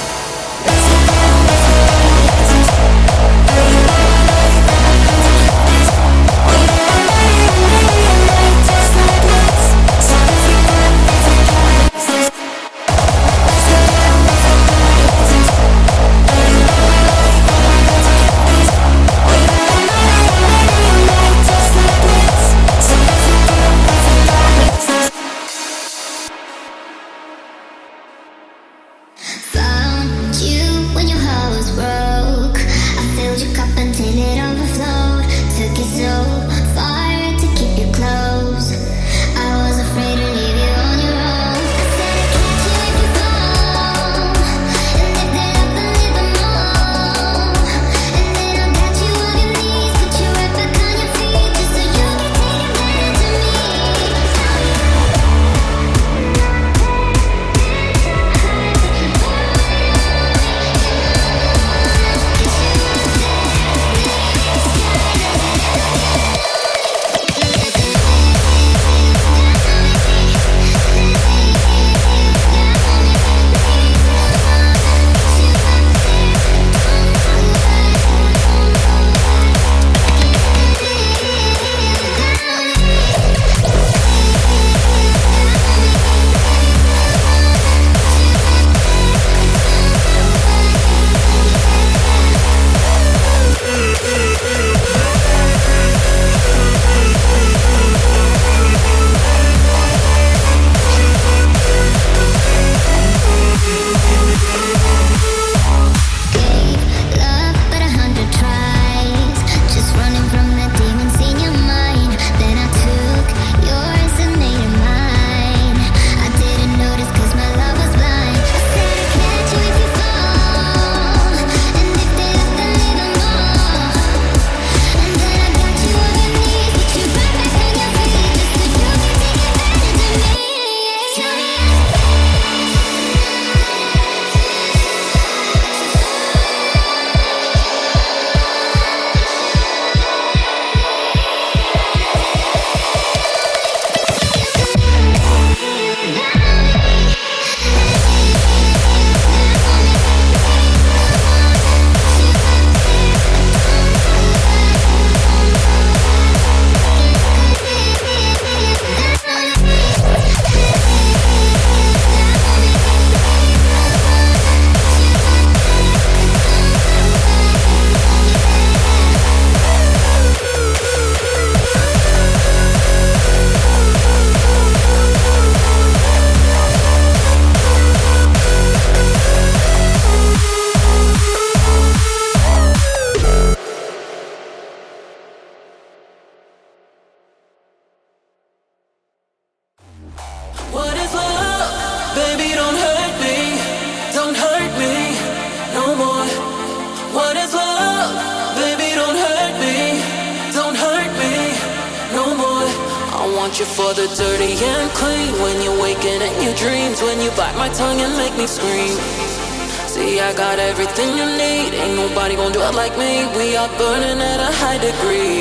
you for the dirty and clean. When you're waking in your dreams, when you bite my tongue and make me scream. See, I got everything you need. Ain't nobody gonna do it like me. We are burning at a high degree.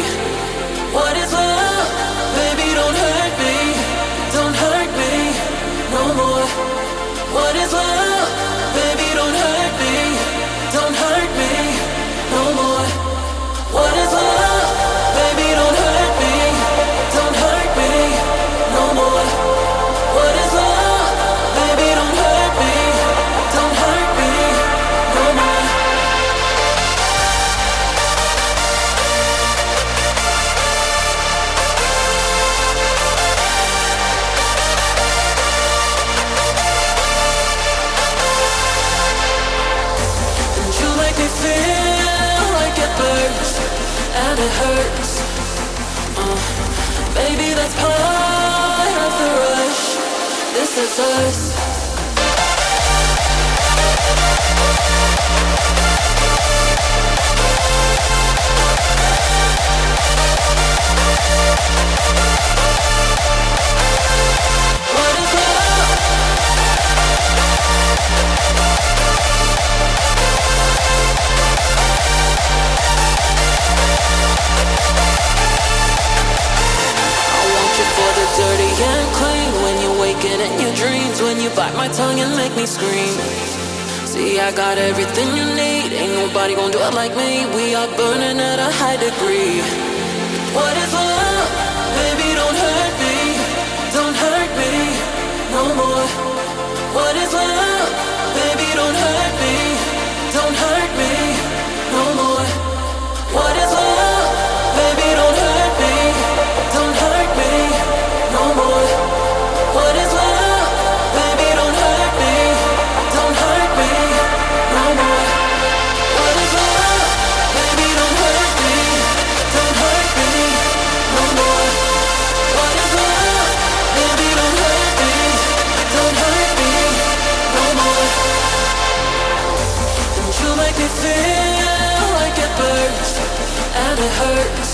What is love? Baby, don't hurt me. Don't hurt me no more. What is love? Baby, don't hurt me. Don't hurt me no more. What is love? Baby, don't hurt me. Don't hurt me no more. What is love? Baby, don't hurt me. Don't hurt me no more. it hurts. Baby, that's part of the rush. This is us. What is love? I want you for the dirty and clean. When you're waking in your dreams, when you bite my tongue and make me scream. See, I got everything you need. Ain't nobody gonna do it like me. We are burning at a high degree. What is love? Baby, don't hurt me. Don't hurt me no more. What is love? Baby, don't hurt me. Don't hurt me no more. What is love? Baby, don't hurt me. Don't hurt me no more. What is love? Baby, don't hurt me. Don't hurt me no more. What is love? Baby, don't hurt me. Don't hurt me no more. What is love? Baby, don't hurt me. Don't hurt me no more. And you make me feel like it burns and it hurts.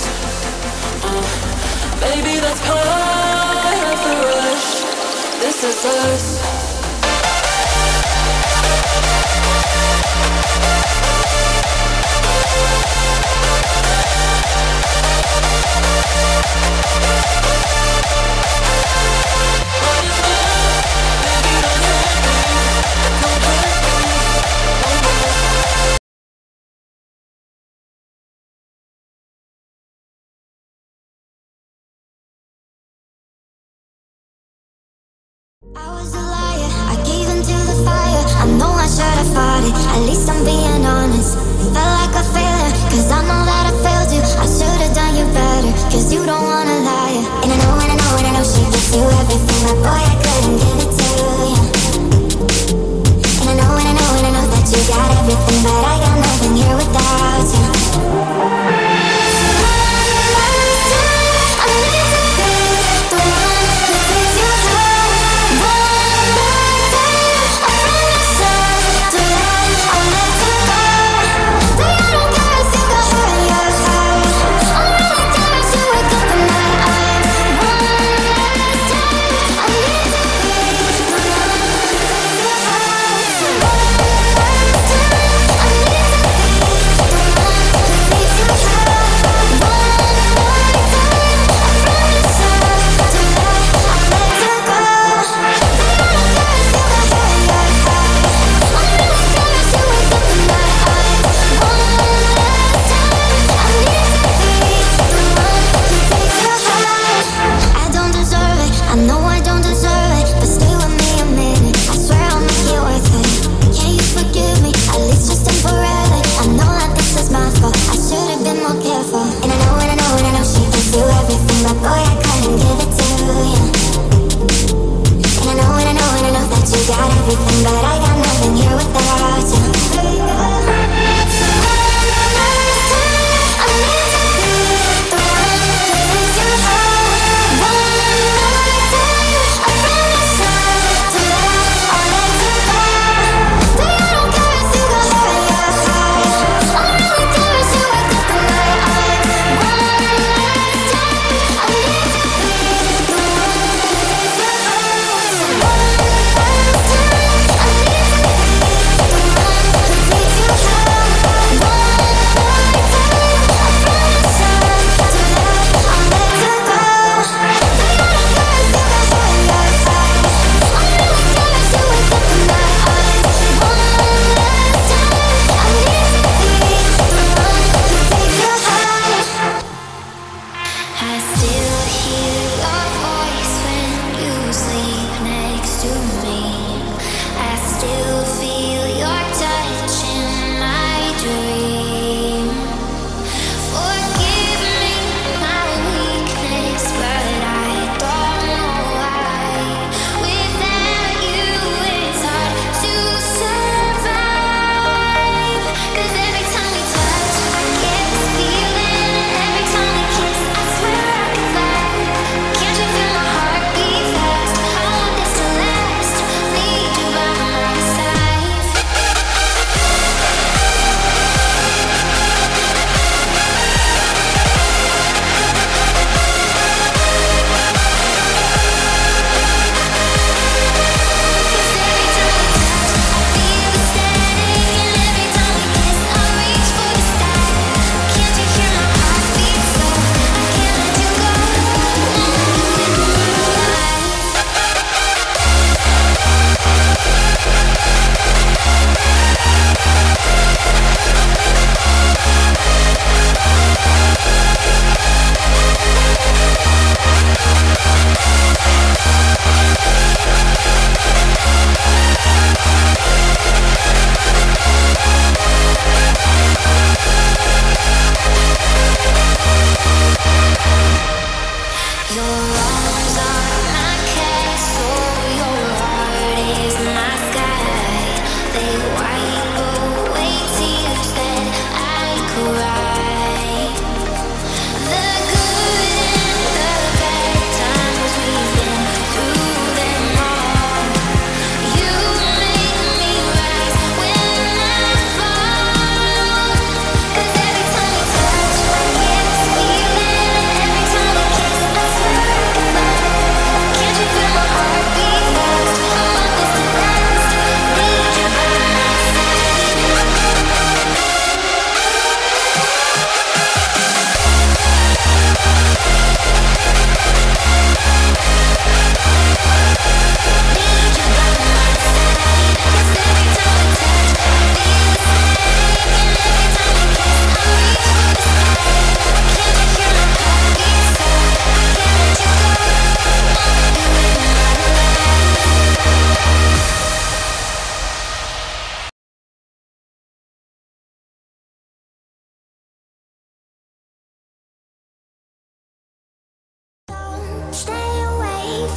Baby, that's part of the rush. This is us. What is love? Baby, don't hurt me. Don't hurt me no more. I was a liar, I gave in to the fire. I know I should have fought it, at least I'm being honest. Felt like a failure, cause I know that I failed you. I should have done you better, cause you don't wanna lie. And I know, and I know, and I know she gives you everything, but boy, I couldn't give it to you. And I know, and I know, and I know that you got everything, but I got nothing here without you. I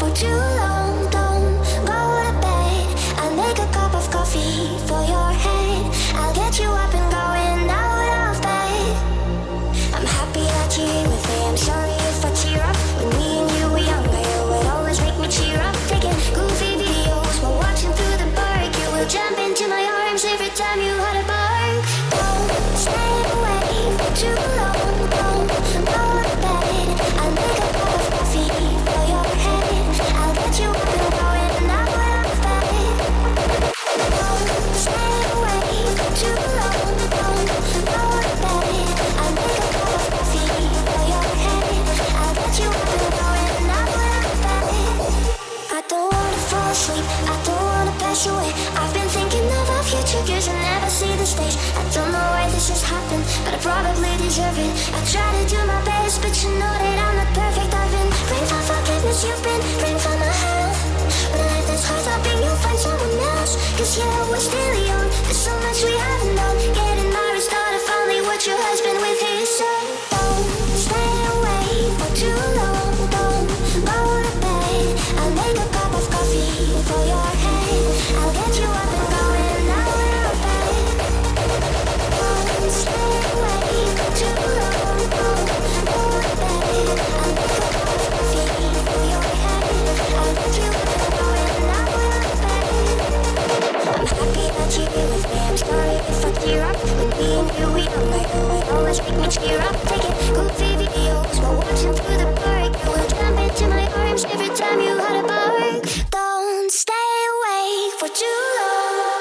for too long. Don't go to bed. I'll make a cup of coffee for your head. I'll get you up and going out of bed. I'm happy that you're here with me. I'm sorry if I tear up. When me and you were younger, you would always make me cheer up. Taking goofy videos while watching through the park. You will jump into my arms every time you had a bark. Don't stay away for too long. Don't go to bed. I'll make a cup of coffee for your head. I'll get you up and going out of bed. Don't stay away for too long. Don't go to bed. I'll make a cup of coffee for your head. I'll get you up and going out of bed. I don't wanna fall asleep. I don't wanna pass away. I've been thinking of our future years and never see the stage. I don't know why this has happened, but I probably deserve it. I try to do my best, but you know that I'm not perfect. I've been praying for forgiveness, you've been praying for my health. When life is hard, hoping you'll find someone else. Cause yeah, we're still young, there's so much we haven't done. Getting married, start a family, what your husband with his son. Don't stay away for too long. Don't go to bed. I'll make a cup of coffee for your head. I'll get you up and going out of bed. Don't stay away for too long. Don't go to bed. I'll make a cup of coffee for your head. I'll get you up and going out of bed. I'm happy that you're here with me. I'm sorry if I tear up. When me and you were younger, you would always make me cheer up. Taking goofy videos while watching through the park. You will jump into my arms every time you had a bark. Don't stay awake for too long.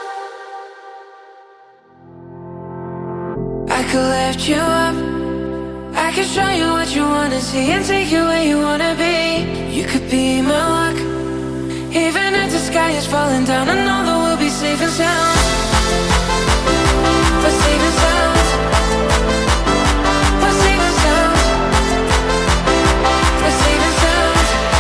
I could lift you up, I could show you what you wanna see and take you where you wanna be. You could be my luck, even if the sky is falling down. I know that we'll be safe and sound. We're safe and sound. We're safe and sound. We're safe and sound.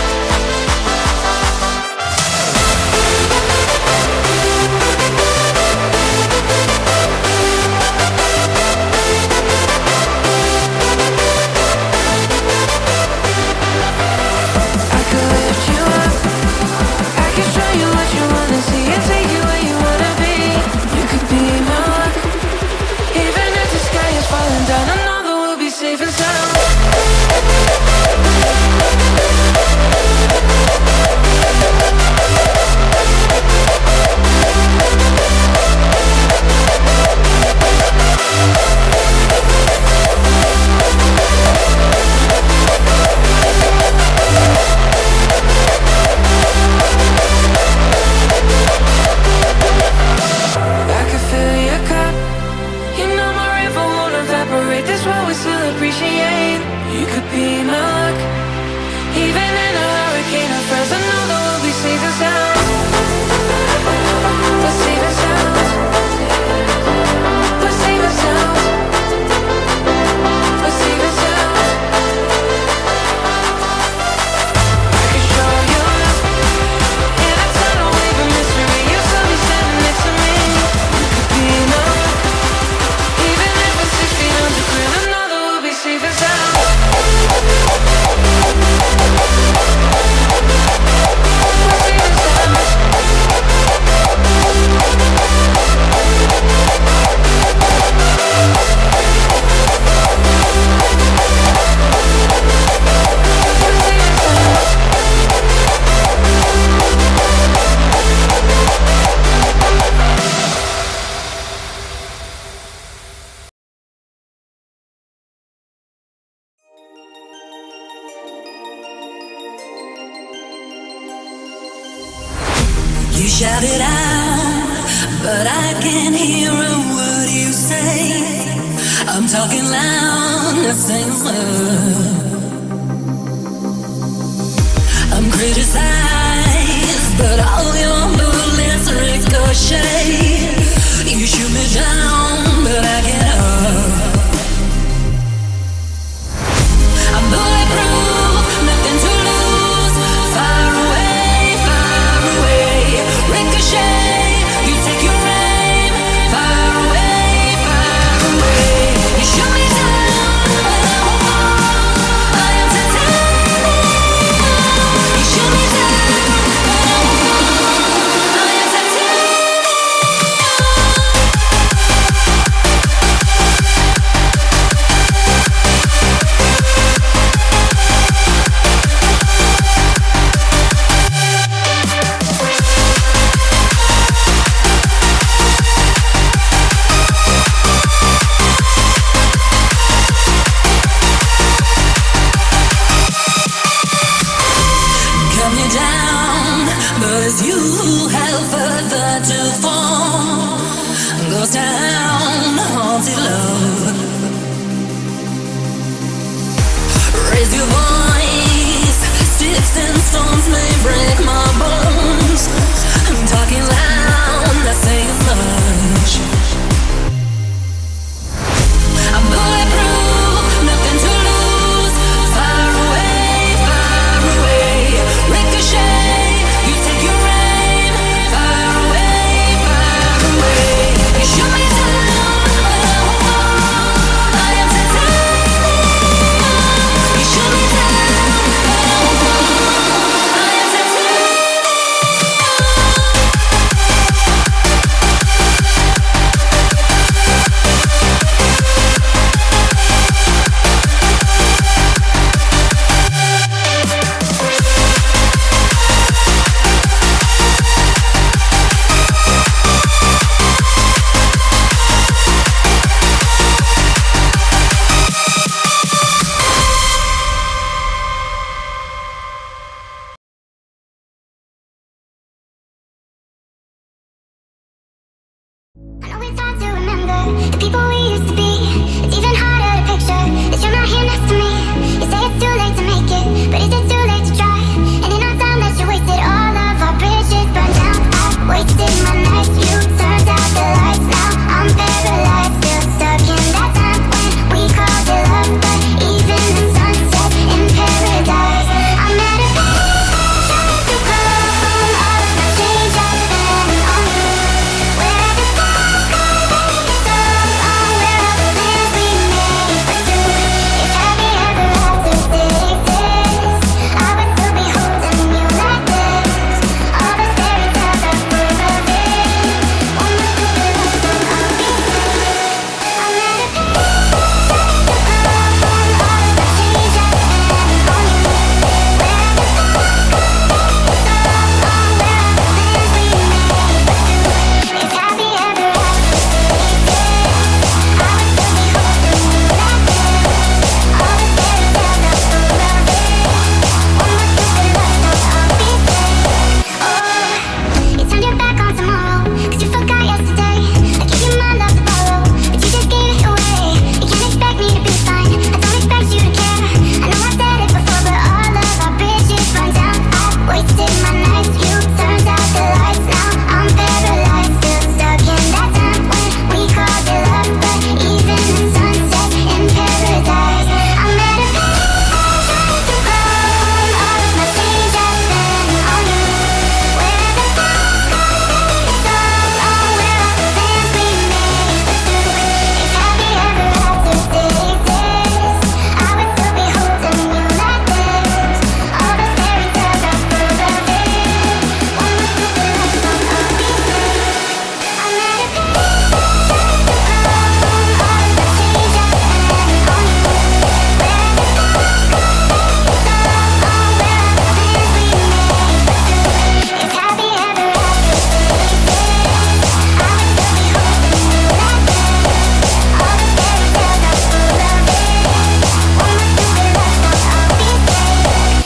I could lift you up, I could show you what you wanna see and take you where you wanna be. You could be my luck, even if the sky is falling down. I know that we'll be safe and sound. I could fill your cup, you know my river won't evaporate. That's what we still appreciate. You could be my luck, even in a hurricane of friends. I know that we'll be safe and sound. We're safe and sound. We're safe and sound. We're safe and sound. I could show you love in a tidal wave of mystery. You'll still be standing next to me. You could be my luck, even if it's 6 feet underground. I know that we'll be safe and sound. You shout it out, but I can't hear a word you say. I'm talking loud, nothing word. I'm criticized, but all your bullets ricochet. You shoot me down, but I get up. I'm bulletproof, nothing to lose. Far away, ricochet. You take your aim, far away, far away. You shoot me down, but I won't fall. I am titanium. You shoot me raise your voice. Sticks and stones may break my bones. I'm talking loud, not saying much. I'm bulletproof, nothing to lose. Far away, ricochet. You take your aim. Far away. You shoot me down, I am titanium. You shoot me down, I am titanium. I know it's hard to remember the people we used to be. It's even harder to picture that you're not here next to me. You say it's too late to make it, but is it too late to try? And in our time that you wasted, all of our bridges burned down. I wasted my nights, you turned out the lights. Now I'm paralyzed, still stuck in that time when we called it love. But even the sunset in paradise, I'm at a place trying to come out of the change I spent on you. Where the stars go, baby, it's all where all the plans we made for two. If happy ever after exists, I would still be holding you like this. All the fairy tales are full of it. One more stupid love song, I'll be safe. I'm at a place trying to come out of the change I spent on you. Where the stars go, baby, it's all where all the plans we made for two. If happy ever after exists, I would still be holding you like this. All the fairy tales are full of it. One more stupid love song, I'll be safe. Oh, you turned your back on tomorrow, 'cause you forgot yesterday. I gave you my love to borrow, but you just gave it away. You can't expect me to be fine, I don't expect you to care. I know I said it before, but all of our bridges burned down. I wasted my nights, you turned out the lights. Now I'm paralyzed, still stuck in that time when we called it love. But even the sunset in paradise, I'm at a place trying to come out of my change I spent on you. Where the stars go, baby, it's all where all the plans we made for two. If happy ever after exists, I would still be holding you like this. All the fairy tales are full of it. One more stupid love song, I'll be safe. I'm at a place trying to come out of the change I spent on you. Where the stars go, baby, it's all where all the plans we made for two. If happy ever after exists, I would still be holding you like this. All the fairy tales are full of it. One more stupid love song, I'll be safe.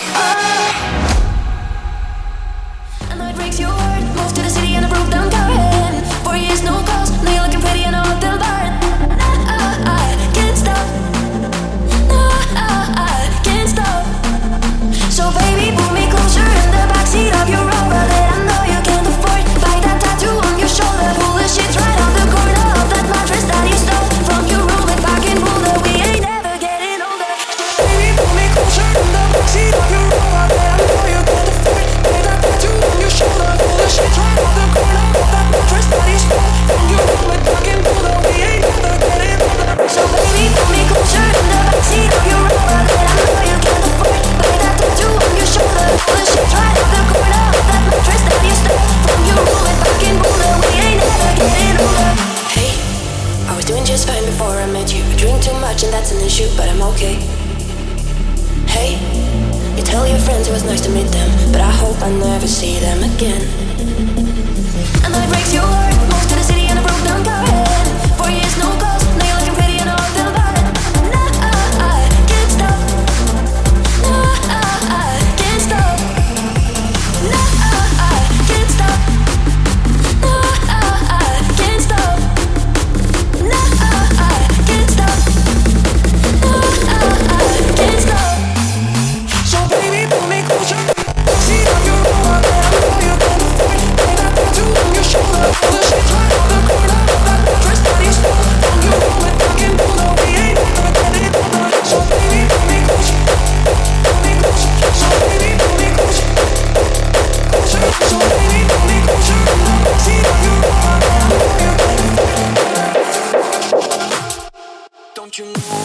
Oh. And that breaks your heart. Moved to the city and I broke down crying. 4 years, no calls. Now you're looking pretty and all the bar. I can't stop. No, I can't stop. So baby, pull me closer in the backseat of your Rover that I know you can't afford. Buy that tattoo on your shoulder. Pull the sheets right off the corner of that mattress that you stole from your room and back in Boulder. We ain't never getting older. So baby, pull me closer in the backseat of your Rover that I know you can't afford. Buy that tattoo on your shoulder. Pull the sheets right off the corner of that mattress that you stole from your room and back in Boulder. We ain't never getting older. So baby, pull me closer in the backseat of your Rover that I know you can't afford. Buy that tattoo on your shoulder. Pull the sheets right off the corner of that mattress that you stole from your room and back in Boulder. We ain't never getting older. Hey, I was doing just fine before I met you. I drink too much and that's an issue, but I'm okay. Hey, you tell your friends it was nice to meet them, but I hope I never see them again. And that breaks your heart. Moved to the city and I broke down crying. 4 years, no calls. Now you're looking pretty and all the bar. No, I can't stop. No, I can't stop. No, I can't stop. No, I can't stop. No, I can't stop. No, I can't stop.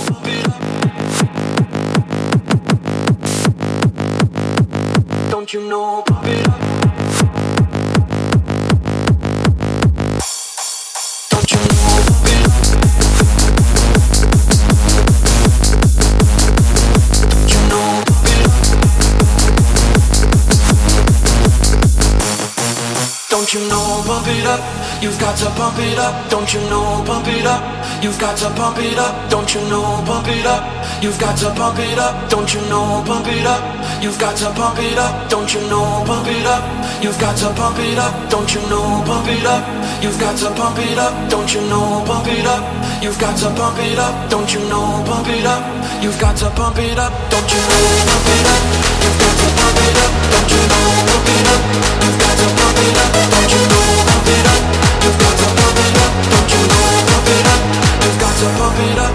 Don't you know, pump it up. Don't you know, pump it up. Don't you know, pump it up. Don't you know, pump it up. You've got to pump it up. Don't you know, pump it up. You've got to pump it up. Don't you know, pump it up. You've got to pump it up. Don't you know, pump it up. You've got to pump it up. Don't you know, pump it up. You've got to pump it up. Don't you know, pump it up. You've got to pump it up. Don't you know, pump it up. You've got to pump it up. Don't you know, pump it up. You've got to pump it up. Don't you know, pump it up. You've got to pump it up. Don't you know, pump it up. You've got to pump it up. Don't you know, pump it up. You've got to pump it up. Don't you know, pump it up. You've got to pump it up.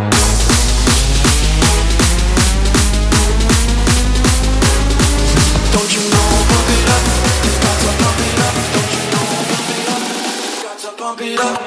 Don't you know, pump it up. You've got to pump it up. Don't you know, pump it up. You've got to pump it up.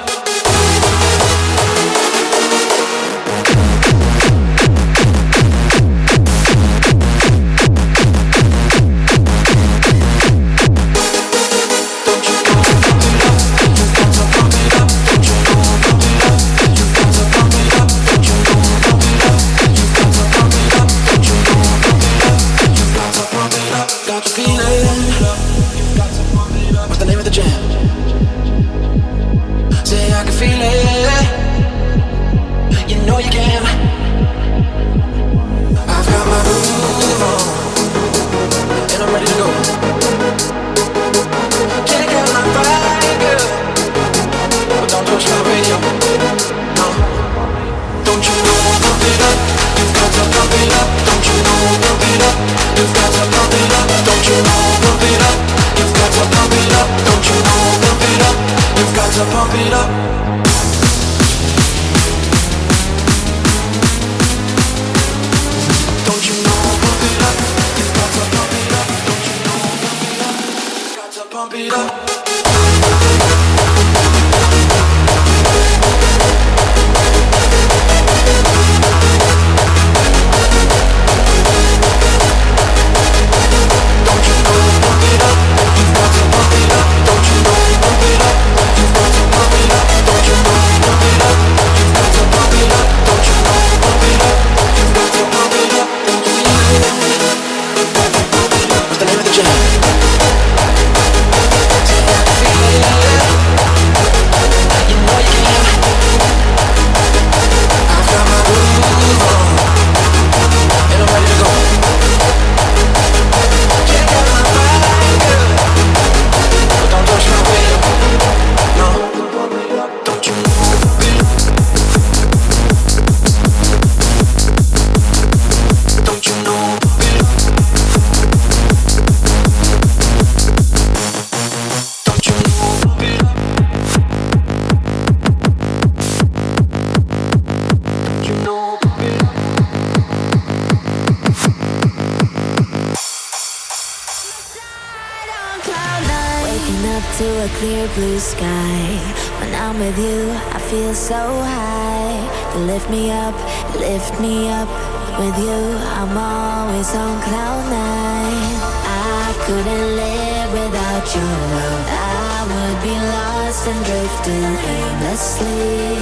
Clear blue sky. When I'm with you, I feel so high. You lift me up, lift me up. With you, I'm always on cloud nine. I couldn't live without your love. I would be lost and drifting aimlessly,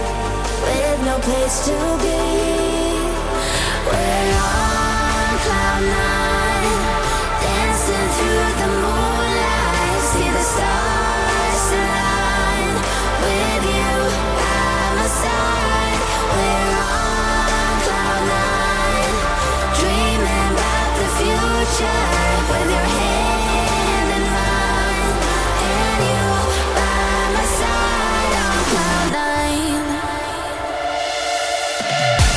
with no place to be. We're on cloud nine, dancing through the moonlight. See the stars align. With you by my side, we're on cloud nine, dreaming about the future. With your hand in mine, and you by my side on cloud nine.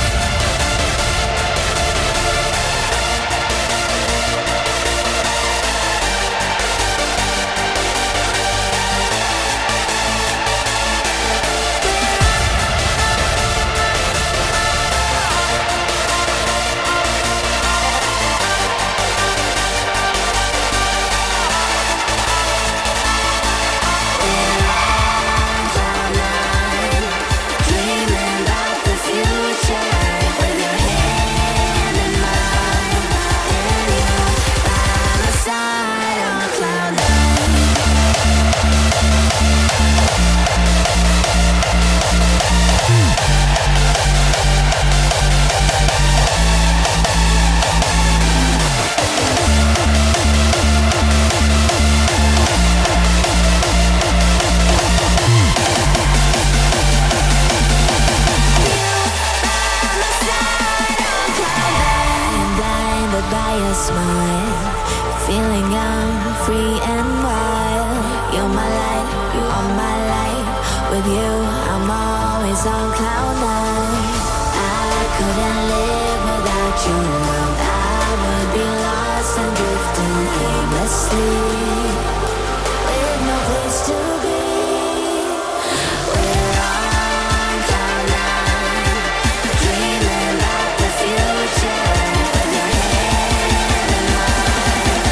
by your smile, feeling young, free and wild. You're my light, you are my light. With you, I'm always on cloud nine. I couldn't live without you. I would be lost and drifting aimlessly, with no place to be. We're on cloud nine, dreaming about the future. With your hand in mine,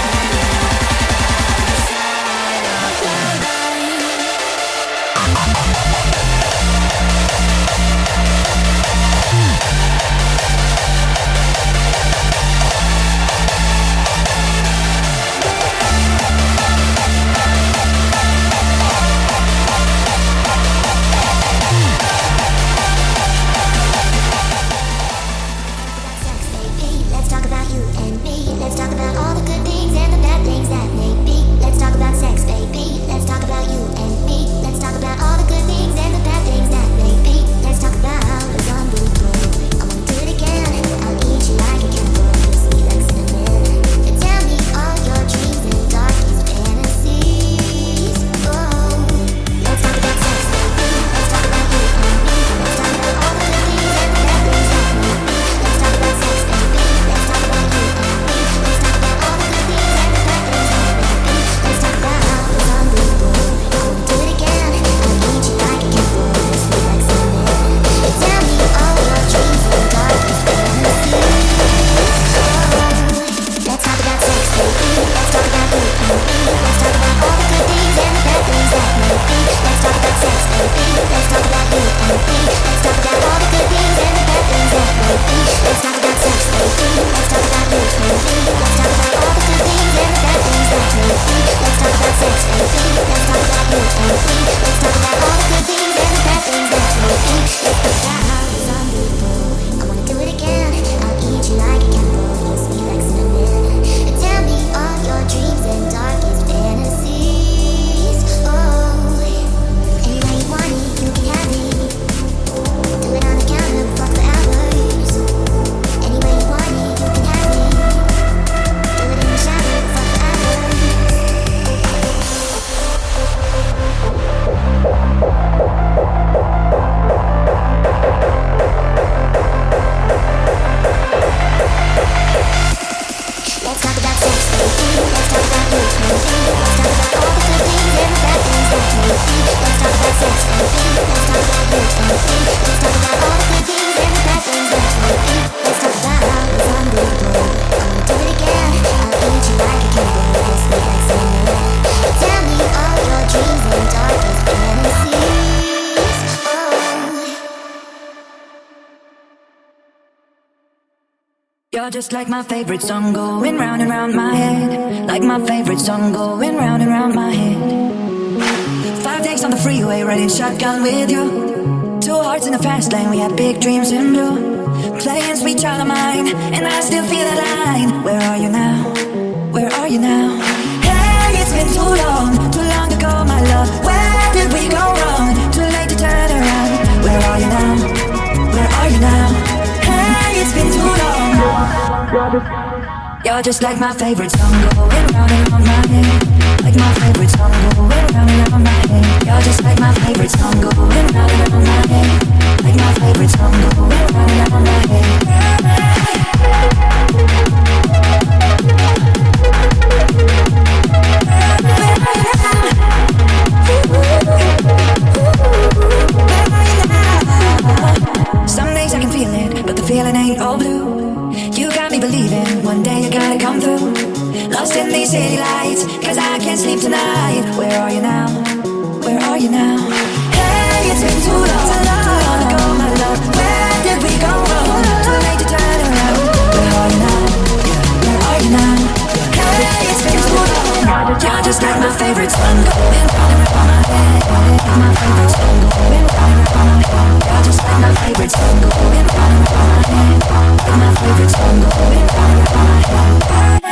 side of cloud nine. Let's talk about you and me. Let's talk about all the good things and the bad things that may be. Let's talk about sex, baby. Let's talk about you and me. Let's talk about all the good things and the bad things that may be. Let's talk about what's unbelievable. I wanna do it again. I'll eat you like a cannibal. You're sweet like cinnamon. And tell me all your dreams and darkest fantasies. Oh, let's talk about sex, baby. Let's talk about you and me. Let's talk about all the good things and the bad things that may be. Let's talk about sex, baby. Let's talk about you and me. Let's talk about all the good things and the bad things that may be. Let's talk about what's unbelievable. I wanna do it again. I'll eat you like a cannibal. You're sweet like cinnamon. And tell me all your dreams and darkest fantasies. Let's talk about sex, baby. Let's talk about you and me. Let's talk about all the good things and the bad things that may be. Let's talk about sex, baby. Let's talk about you and me. Let's talk about all the good things and the bad things that may be. Let's talk about sex, baby. Let's talk about you and me. Let's talk about all the good things and the bad things that may be. Let's talk about sex, baby. Let's talk about you and me. Let's talk about all the good things and the bad things that may be. Let's talk about how it's unbelievable. I wanna do it again. I'll eat you like a cannibal. You're sweet like cinnamon. And tell me all your dreams and darkest fantasies. Oh, any way you want it, you can have it. Do it on the counter, fuck for hours. Any way you want it, you can have it. Do it in the shower, fuck for hours. Let's talk about sex, baby. Let's talk about you and me. Let's talk about all the good things and the bad things that may be. Let's talk about sex, baby. Let's talk about you and me. Let's talk about all the good things and the bad things that may be. Let's talk about how it's unbelievable. I wanna do it again. I'll eat you like a cannibal. You're sweet like cinnamon. Tell me all your dreams and darkest fantasies. Oh. You're just like my favorite song going round and round my head. Like my favorite song going round and round my head. 5 days on the freeway riding shotgun with you. 2 hearts in the fast lane, we had big dreams in blue. Playing sweet child of mine, and I still feel the line. Where are you now? Where are you now? Hey, it's been too long ago, my love. Where did we go wrong? Too late to turn around. Where are you now? Where are you now? Hey, it's been too long. You're just like my favorite song going round and round my head. Like my favorite song going round and round my head. You're just like my favorite song going round and round my head. Like my favorite song going round and round my head. Some days I can feel it, but the feeling ain't all blue. You got me believing one day you gotta come through. Lost in these city lights, cause I can't sleep tonight. Where are you now? Where are you now? Hey, it's been too long ago, my love. Where did we go wrong? Too late to turn around. Where are you now? Where are you now? Hey, it's been too long. You're just like my favorite song going round and round my head. Like my favorite song going round and round my head. You're just like my favorite song going round and round my head. Like my favorite song going round and round my head.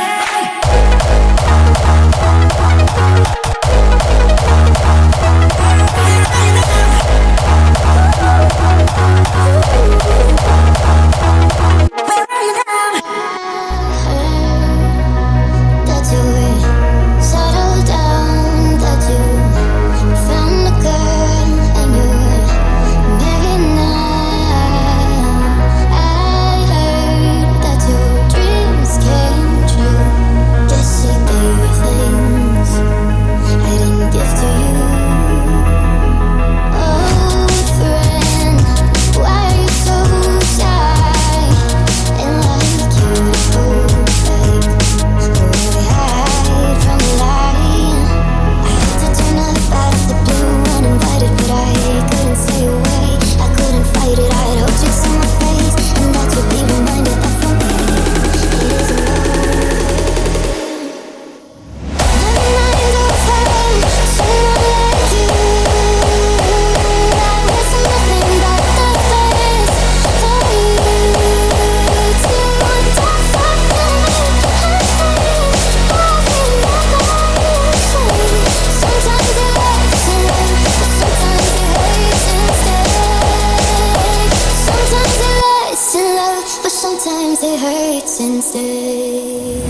Where are you now? but sometimes it hurts instead.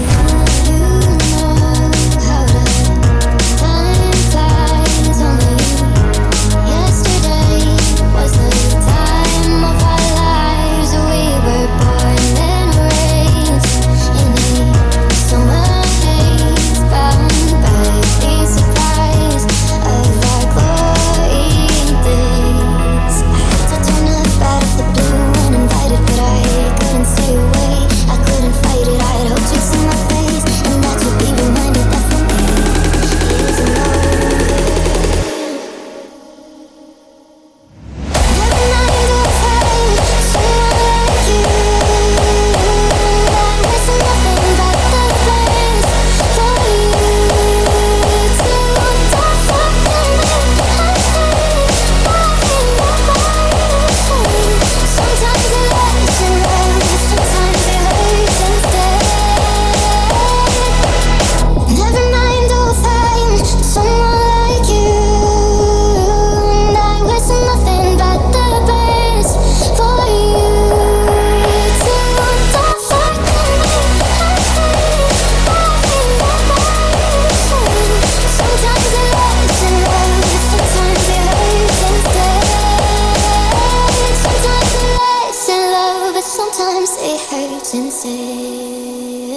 Sometimes it hurts instead.